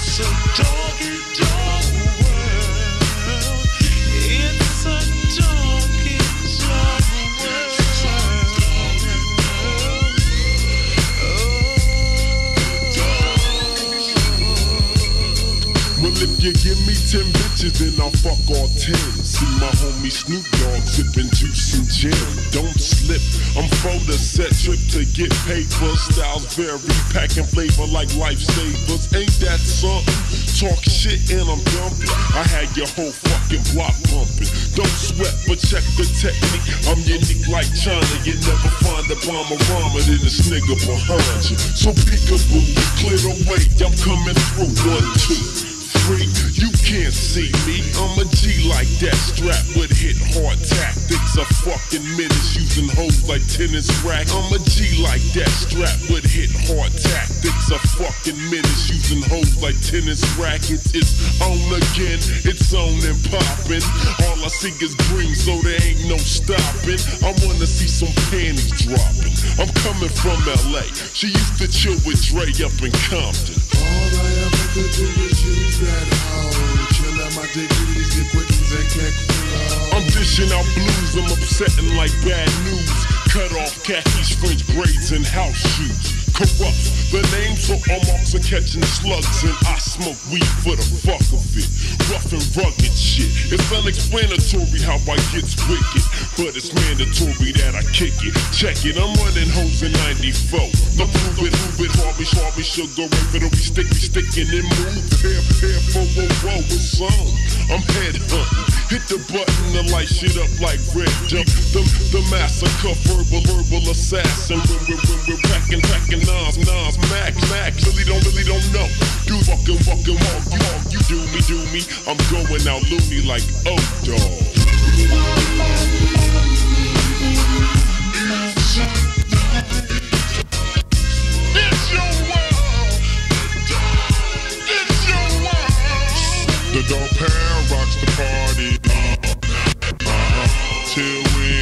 Speaker 3: if you give me ten bitches, then I'll fuck all ten. See my homie Snoop Dogg sipping juice and gin. Don't slip, I'm for the set trip to get paper. Styles vary, packing flavor like lifesavers. Ain't that something? Talk shit and I'm dumping. I had your whole fucking block pumping. Don't sweat, but check the technique. I'm unique like China. You never find a bomber rhymer than this nigga behind you. So peekaboo, clear the way. I'm coming through. One, two, three. You can't see me. I'm a G like that. Strapped with hit hard tactics. A fucking menace using hoes like tennis rack. I'm a G like that. Strapped with hit hard tactics. A fucking menace using hoes like tennis rackets. It's on again. It's on and popping. All I see is green, so there ain't no stopping. I wanna see some panties dropping. I'm coming from L A. She used to chill with Dre up in Compton.
Speaker 5: All I ever could do is use that hoe. Chill out my degrees, get quickies and kick flow.
Speaker 3: I'm dishing out blues, I'm upsetting like bad news. Cut off khakis, French braids, and house shoes. Corrupt the name, so all marks are catching slugs. And I smoke weed for the fuck of it. Rough and rugged shit. It's unexplanatory how I gets wicked, but it's mandatory that I kick it. Check it, I'm running hoes in ninety-four. No prove it, prove it, Harvey, Harvey, sugar, rape it'll be sticky, sticking and move. Pair, pair, for whoa, whoa, it's on. I'm head hunting. Hit the button to light shit up like red jump. The, the massacre, verbal, verbal assassin. When we're, when we're packing, packing nines, nines, max, max. Really don't, really don't know. You fucking, fucking hog, you hog, you do me, do me. I'm going out loony like oh dog.
Speaker 2: It's your world. It's your world.
Speaker 3: The dog pound rocks the party. Uh-huh. Till we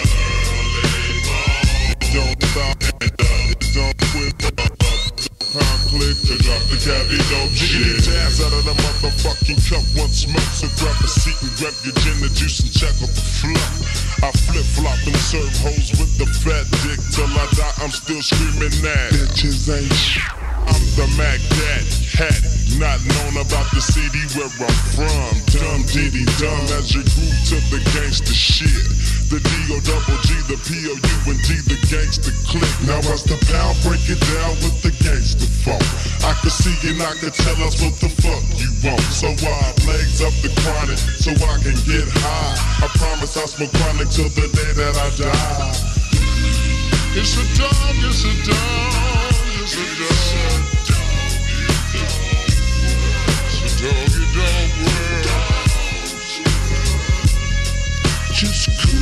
Speaker 3: don't stop, don't quit. Pound click to drop the caddy, don't shit. Jazz out of the motherfucking cup, one smoke. So grab a seat and grab your gin and juice and check out the flow. I flip flop and serve hoes with the fat dick till I die. I'm still screaming that bitches ain't shit. I'm the Mac Daddy, hat, not known about the city where I'm from. Dumb diddy dumb as you groove to the gangsta shit. The D O double G, the P O U and D, the gangsta click. Now as the pound break it down with the gangsta funk. I can see and I can tell us what the fuck you want. So I legs up the chronic so I can get high. I promise I'll smoke chronic till the day that I die. It's a dog, it's a dog, it's a dog. It's a doggy dog world. Just cool.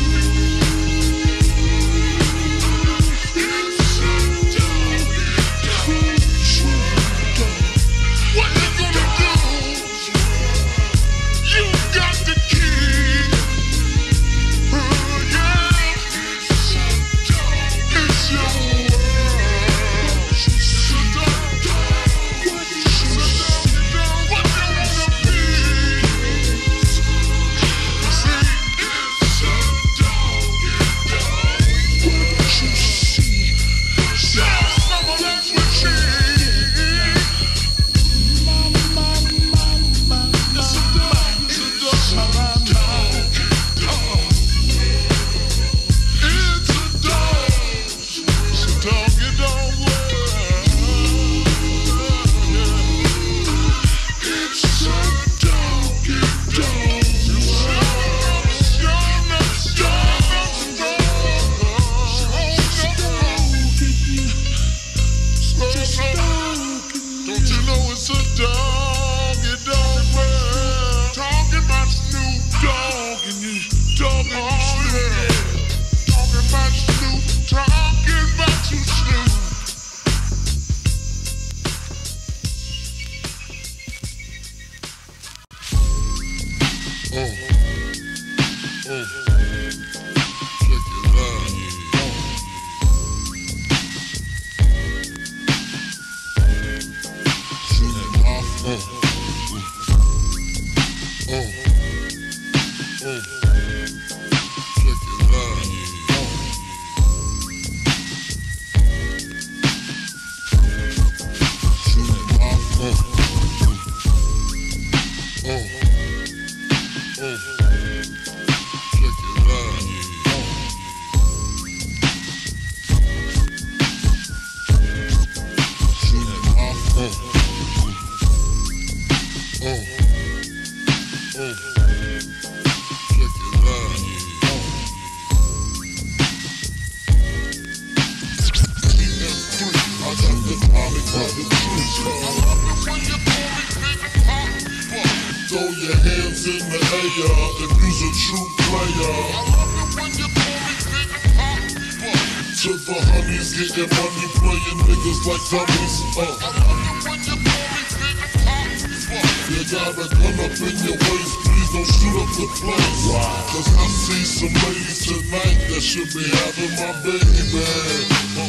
Speaker 3: throw your hands in the air if you's a true player. I love it when you call me Big Papa. To the honeys getting money, playing niggas like dummies. Uh. I love it when you call me Big Papa. You got a gun up in your waist, please don't shoot up the place. Wow. Cause I see some ladies tonight that should be having my baby. Uh,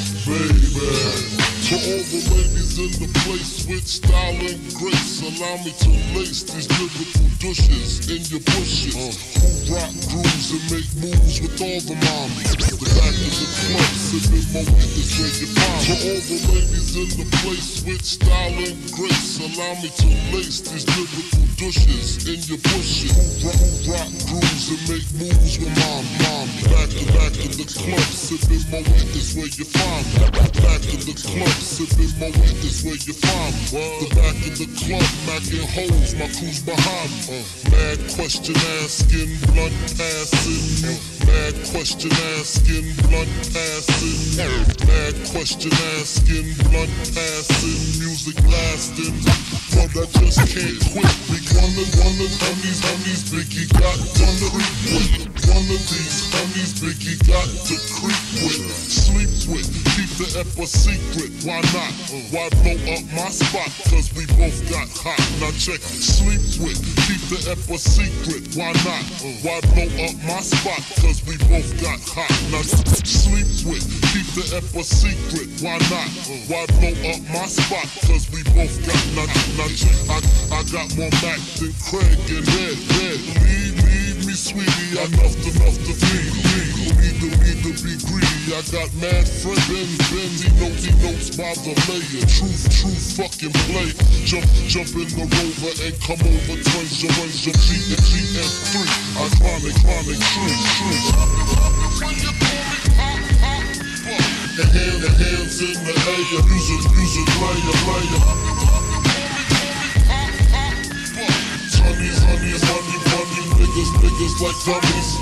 Speaker 3: baby. To all the ladies in the place with style and grace, allow me to lace these lyrical douches in your bushes. Uh. Who rock grooves and make moves with all the mommies. The back of the club, sipping more is where you find. To all the ladies in the place with style and grace, allow me to lace these lyrical douches in your bushes. Who rock, who rock grooves and make moves with mom, mom. Back to back of the club, sipping more is where you find me. Back of the club, sipping more is where you find me. The back of the club, macking holes, my crew's behind me. Uh, mad question asking, blunt passing. Uh, mad question asking, blunt passing. Uh, mad question asking, blunt passing. Music lasting, but I just can't quit. One of, one of honeys, honeys, Biggie got done to creep with. One of these honeys, Biggie got to creep with. Sleep with, keep the ep a secret. Why not? Why blow up my spot? Cause we both got hot. Now check it. Sleep with, keep the ep a secret. Why not? Why blow up my spot? Cause we both got hot. Now sleep with, keep the ep a secret. Why not? Why blow up my spot? Cause we both got now, now check. I, I got more Mac than Craig and Ed, Ed. Leave, leave me, sweetie. Enough to, enough to feed me. Need to, need to be greedy. I got mad friends, Benz, Benz. He notes, he notes by the layer. Truth, truth, fucking play. Jump, jump in the Rover and come over. Twins, your range of G and G and three. Iconic, chronic, true, true. The hand, the hands in the air. Music, music, player, player. Honeys, honeys, honey, honey, niggas, niggas like dummies.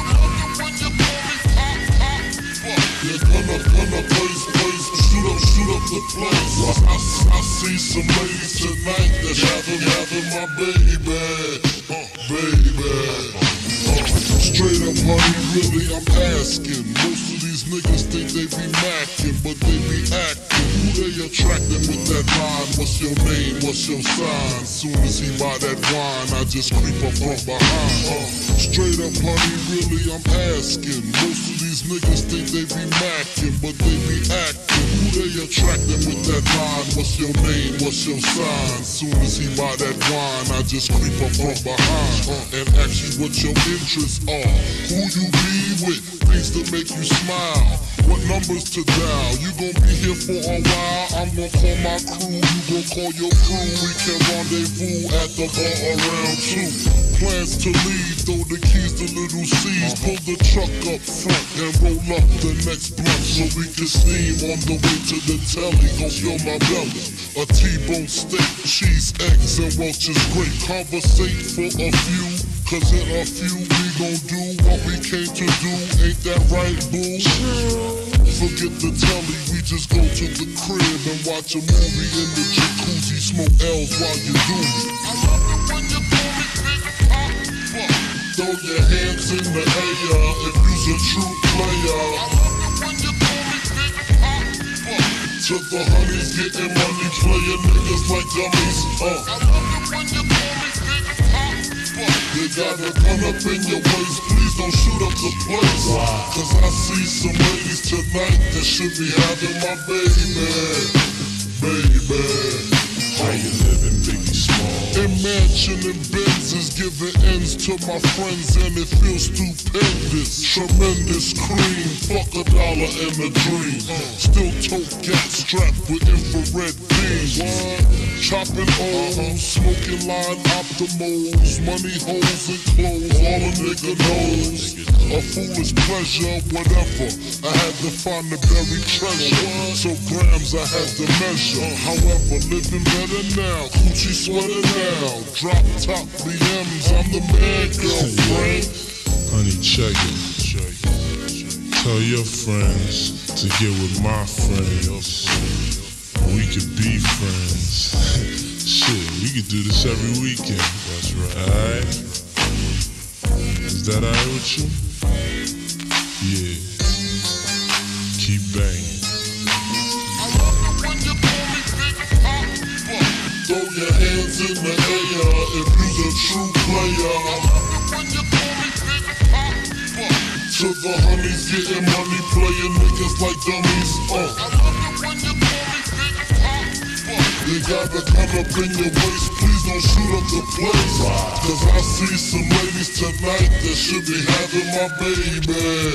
Speaker 3: Yeah, gonna, gonna blaze, blaze, shoot up, shoot up the place. I, I see some ladies tonight that having, having my baby, uh, baby. Uh, straight up, honey, really, I'm asking. Most of these niggas think they be macking, but they be acting. Who they attracting with that line? What's your name? What's your sign? Soon as he buy that wine, I just creep up from behind. Uh, straight up, honey, really, I'm asking. Most of these niggas think they be macking, but they be acting. Who they attracting with that line? What's your name? What's your sign? Soon as he buy that wine, I just creep up from behind uh, and ask you what your interests are. Who you be with? Things to make you smile. What numbers to dial? You gon' be here for a while. I'm gon' call my crew. You gon' call your crew. We can rendezvous at the bar around two. Plans to leave, throw the keys to little C's. Pull the truck up front and roll up the next blunt so we can steam on the way to the telly. Gon' fill my belly. A T-bone steak, cheese, eggs, and Welch's grape. Conversate for a few, cause in a few we gon' do what we came to do. Ain't that right, boo? Forget the telly, we just go to the crib and watch a movie in the jacuzzi. Smoke L's while you do it. I love it when you call me Big Papa. Throw your hands in the air if you's a true player. I love it when you call me Big Papa. To the honeys getting money, playing niggas like dummies. Uh. I love it when you call me Big Papa. You got a gun up in your waist, please don't shoot up the place. Wow. Cause I see some ladies tonight that should be having my baby. Baby.
Speaker 2: How you living, Biggie Smalls?
Speaker 3: In mansion and Benzes, giving ends to my friends and it feels stupendous. Tremendous cream, fuck a dollar and a dream. Still tote gat strapped with infrared beams. Chopping O's, smoking line optimals, money holes and clothes, all a nigga knows. A foolish pleasure, whatever. I had to find the buried treasure, so grams I had to measure. However, living better now, coochie sweater now. Drop top B Ms, I'm the man, girlfriend.
Speaker 1: Honey, check it. Tell your friends to get with my friends. We could be friends. Shit, we
Speaker 3: We could do this every weekend. That's right. Alright? Is that alright with you? Yeah. Keep banging.
Speaker 5: Throw your hands in the air if you's a true player. To the honeys getting money, playing niggas like dummies. Uh. You gotta come up in your waist, please don't shoot up the place. Cause I see some ladies tonight that should be having my baby.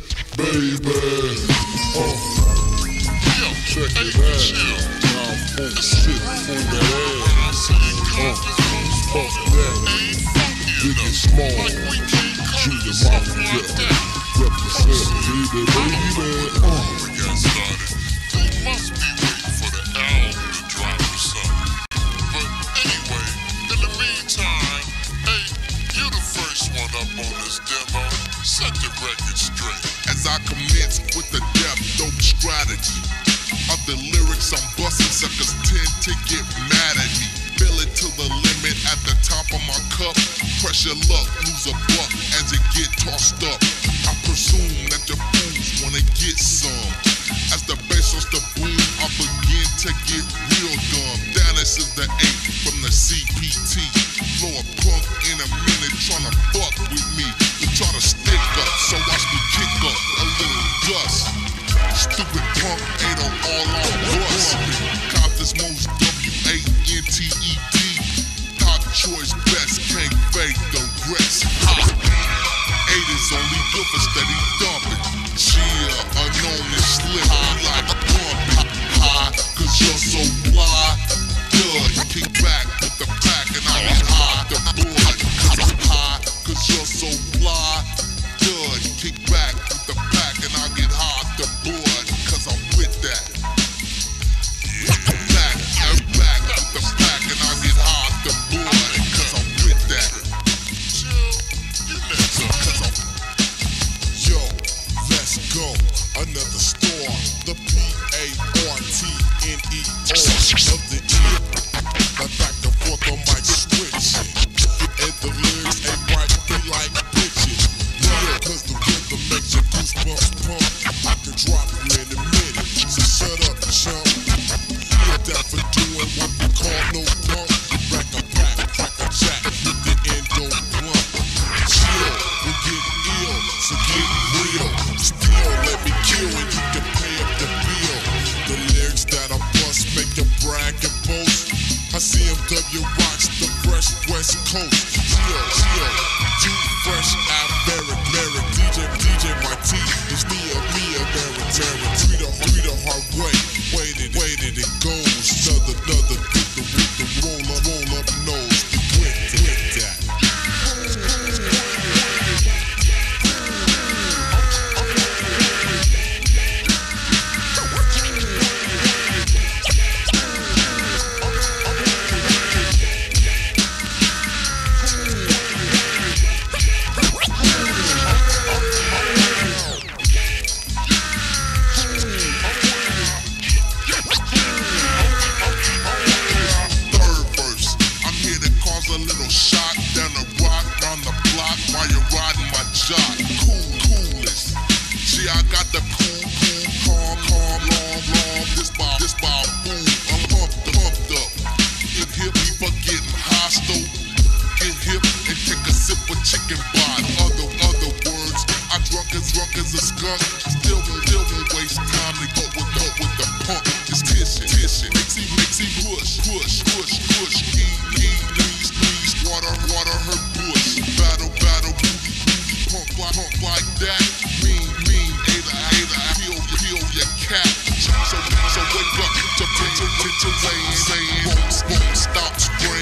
Speaker 5: Baby. Uh. Check it out. Now full shit for that ass. Uh. Fuck that. Big and small. Junior Mafia. Represent baby, baby. Uh.
Speaker 2: We got started. You must be waiting for the album to drop or something. But anyway, in the meantime, hey, you're the first one up on this demo. Set the record straight.
Speaker 3: As I commence with the depth, dope strategy of the lyrics, I'm busting suckers tend to get mad at me. Fill it to the limit at the top of my cup. Pressure luck, lose a buck as it get tossed up. I presume that the fools wanna get some. As the bass starts to boom, I begin to get real dumb. Dennis is the eight from the C P T. Blow a punk in a minute tryna fuck with me. You try to stick up, so watch me kick up a little dust. Stupid punk ain't on all our bus. Cop this most W A N T E D. Top choice best, can't fake the rest. Ha! Eight is only good for steady dumping. Cheer, unknown and slip like a bumping. High, cause you're so fly. Good, kick back with the pack and I get high the boy. Cause I'm high, cause you're so fly. Good, kick back with the pack and I get high the boy. Cause I'm with that. Yeah. I'm back, I'm back with the pack and I get high the boy. Cause I'm with that.
Speaker 2: You next up.
Speaker 3: Cause I'm Yo, let's go. Another store. The P A R T N E O of the E. Now back and forth on my switching. And the lyrics ain't right, be like bitches. Yeah, cause the rhythm makes your goosebumps pump. I can drop you in a minute. So shut up, chump. You're that for doing what we call no pump. Rack a pack, crack a jack, hit the endo blunt. Chill, we get ill, so get real. Still, let me kill and you can pay up the bill. The lyrics that I bust make you brag and boast. I C M W rocks the fresh West Coast. Chill, chill, you fresh out Merrick, Merrick. D J, D J, my T is Nia, Mia, Merrick, Merrick. Treat her, treat her hard way. Waited, waited, it goes. Another, another, with the, with the roll up, roll up nose. With, with that. So, so wake up to potential saying, won't, won't stop spraying.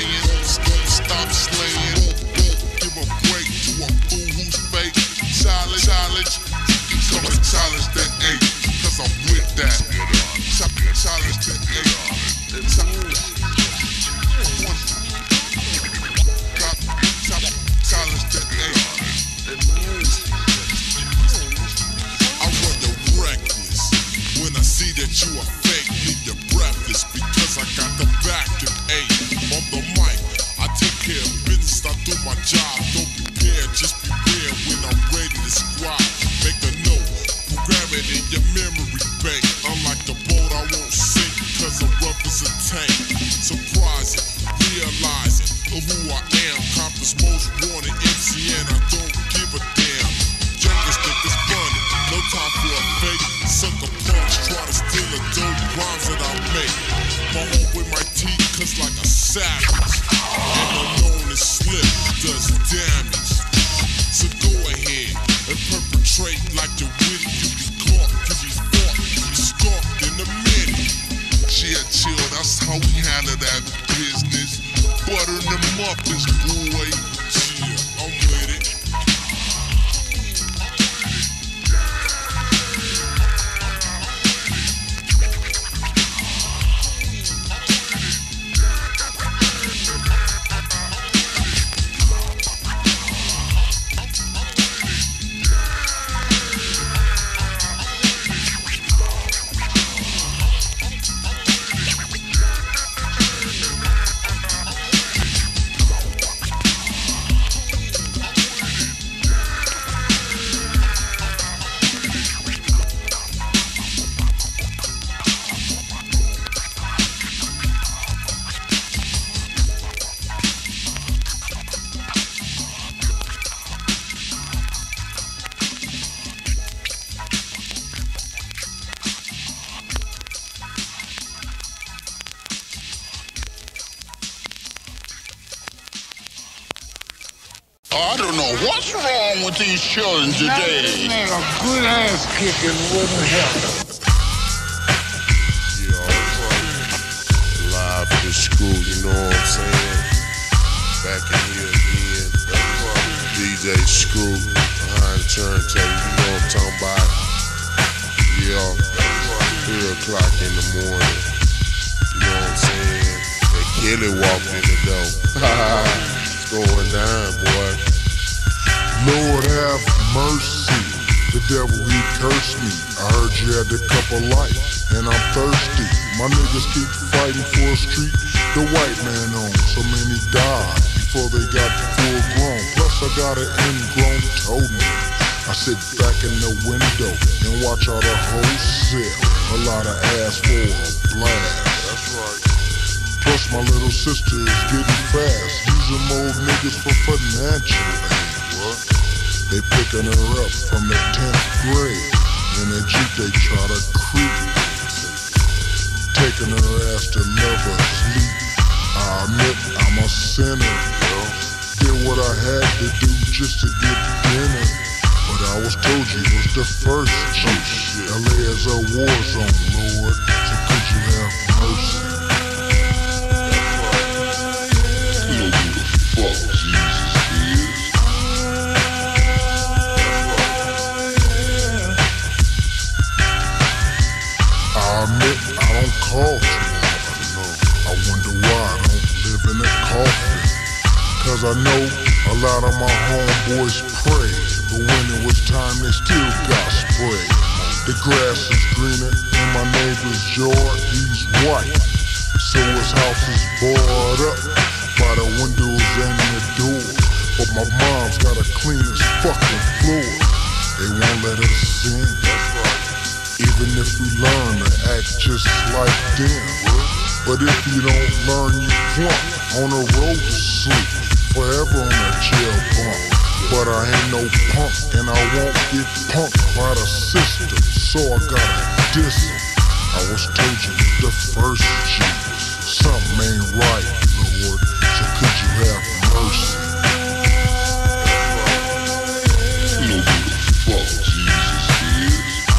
Speaker 3: of who I am. Compton's most wanted M C and I don't give a damn. Junkies think it's funny, no time for a fake. Sucker punks try to steal the dope rhymes that I make. My homeboy my teeth cuts like a savage, and I'm known as slip does damage. So go ahead and perpetrate like you're witty. You be caught, you be fought, you be stalked in a minute. Yeah, chill, that's how we handle that business. Butter them up, this boy. Yeah, I'm with it.
Speaker 6: I don't know what's wrong with these children today.
Speaker 5: Man, a good ass kicking wouldn't help.
Speaker 3: Yeah, right. Live to school, you know what I'm saying? Back in here again. D J Screw behind the turntable, you know what I'm talking about? Yeah, three o'clock in the morning. You know what I'm saying? That Kelly walked in the door. It's going down, boy.
Speaker 1: Lord have mercy, the devil he cursed me. I heard you had a cup of life, and I'm thirsty. My niggas keep fighting for a street the white man owns. So many died before they got full grown. Plus I got an ingrown toenail. I sit back in the window and watch all the hoes sell. A lot of ass for a blast.
Speaker 3: That's right.
Speaker 1: Plus my little sister is getting fast, using old niggas for financial aid.
Speaker 3: What?
Speaker 1: They picking her up from the tenth grade. In a Jeep they try to creep, taking her ass to love her sleep. I admit I'm a sinner, did what I had to do just to get dinner. But I was told you was the first juice. L A is a war zone, Lord, so could you have mercy?
Speaker 3: You know who the fuck Jesus is.
Speaker 1: I admit I don't call too often. I wonder why I don't live in a coffin. Cause I know a lot of my homeboys pray, but when it was time they still got sprayed. The grass is greener in my neighbor's yard, he's white. So his house is boarded up by the windows and the door. But my mom's got a clean as fucking floor. They won't let us in. Even if we learn to act just like them. But if you don't learn, you flunk on the road to sleep, forever on a jail bunk. But I ain't no punk, and I won't get punked by the system, so I gotta diss him. I was told you was the first Jesus. Something ain't right, Lord, so could you have mercy?
Speaker 3: You know who the fuck Jesus is.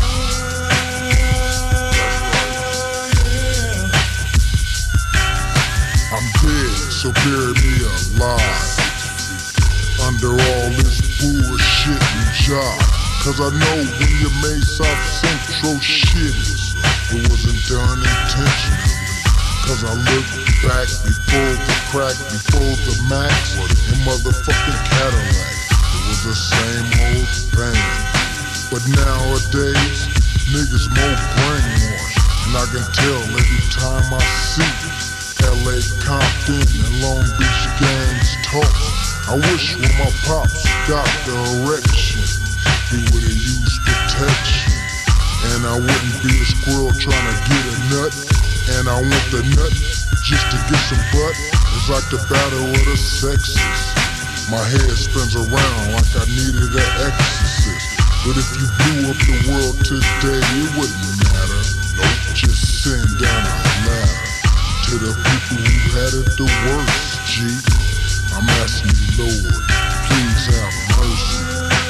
Speaker 1: I'm dead, so bury me alive under all this bullshit and job. Cause I know when you made South Central shitty, it wasn't done intentionally. Cause I look back before the crack, before the max, and motherfucking Cadillac. It was the same old thing. But nowadays, niggas more brainwashed. And I can tell every time I see L A, Compton, and Long Beach gangs talk. I wish when my pops got the erection, he would've used protection. And I wouldn't be a squirrel trying to get a nut. And I want the nut just to get some butt.
Speaker 3: It's like the battle of the sexes. My head spins around like I needed an exorcist. But if you blew up the world today, it wouldn't matter. Nope, just send down a ladder to the people who had it the worst, G. I'm asking you, Lord, please have mercy.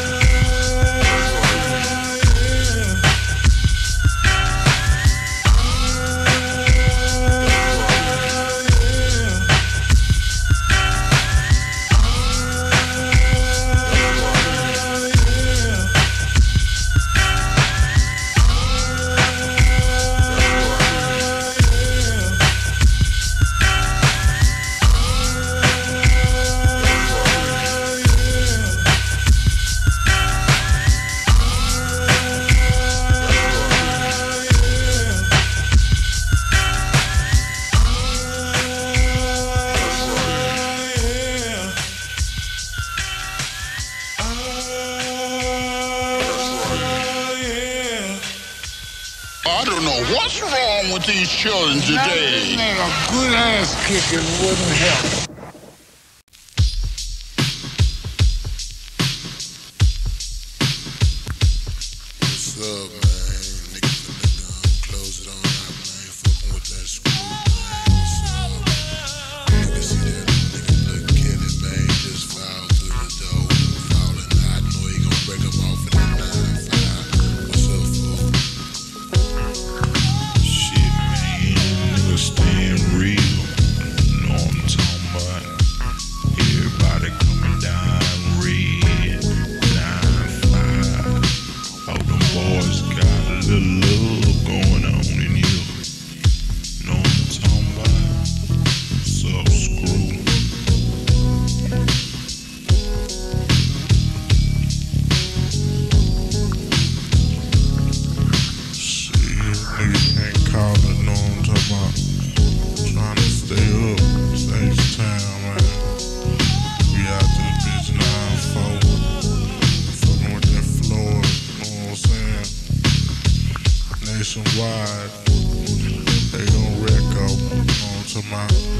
Speaker 6: I don't know what's wrong with these children today.
Speaker 5: Nothing a good ass kicking wouldn't help.
Speaker 1: What's up, man? Niggas finna um, close it on out, man. Fucking with that screw, man. What's up? Nigga see that nigga look killing, man. Just fall through the door. Falling out, know he gon' break him off in that nine five. What's up, fool?
Speaker 4: Shit, man, niggas staying real. Know what I'm talking about? Everybody coming down red, nine five. All them boys got a little love going on in here. Know what I'm talking about? What's up, screw?
Speaker 1: Shit, niggas can't call it, know what I'm talking about. Trying to stay up, stage time, man. We out to the bitch nine four. Fucking with that Floyd, know what I'm saying? Nationwide, they gon' wreck up, know what I'm talking about.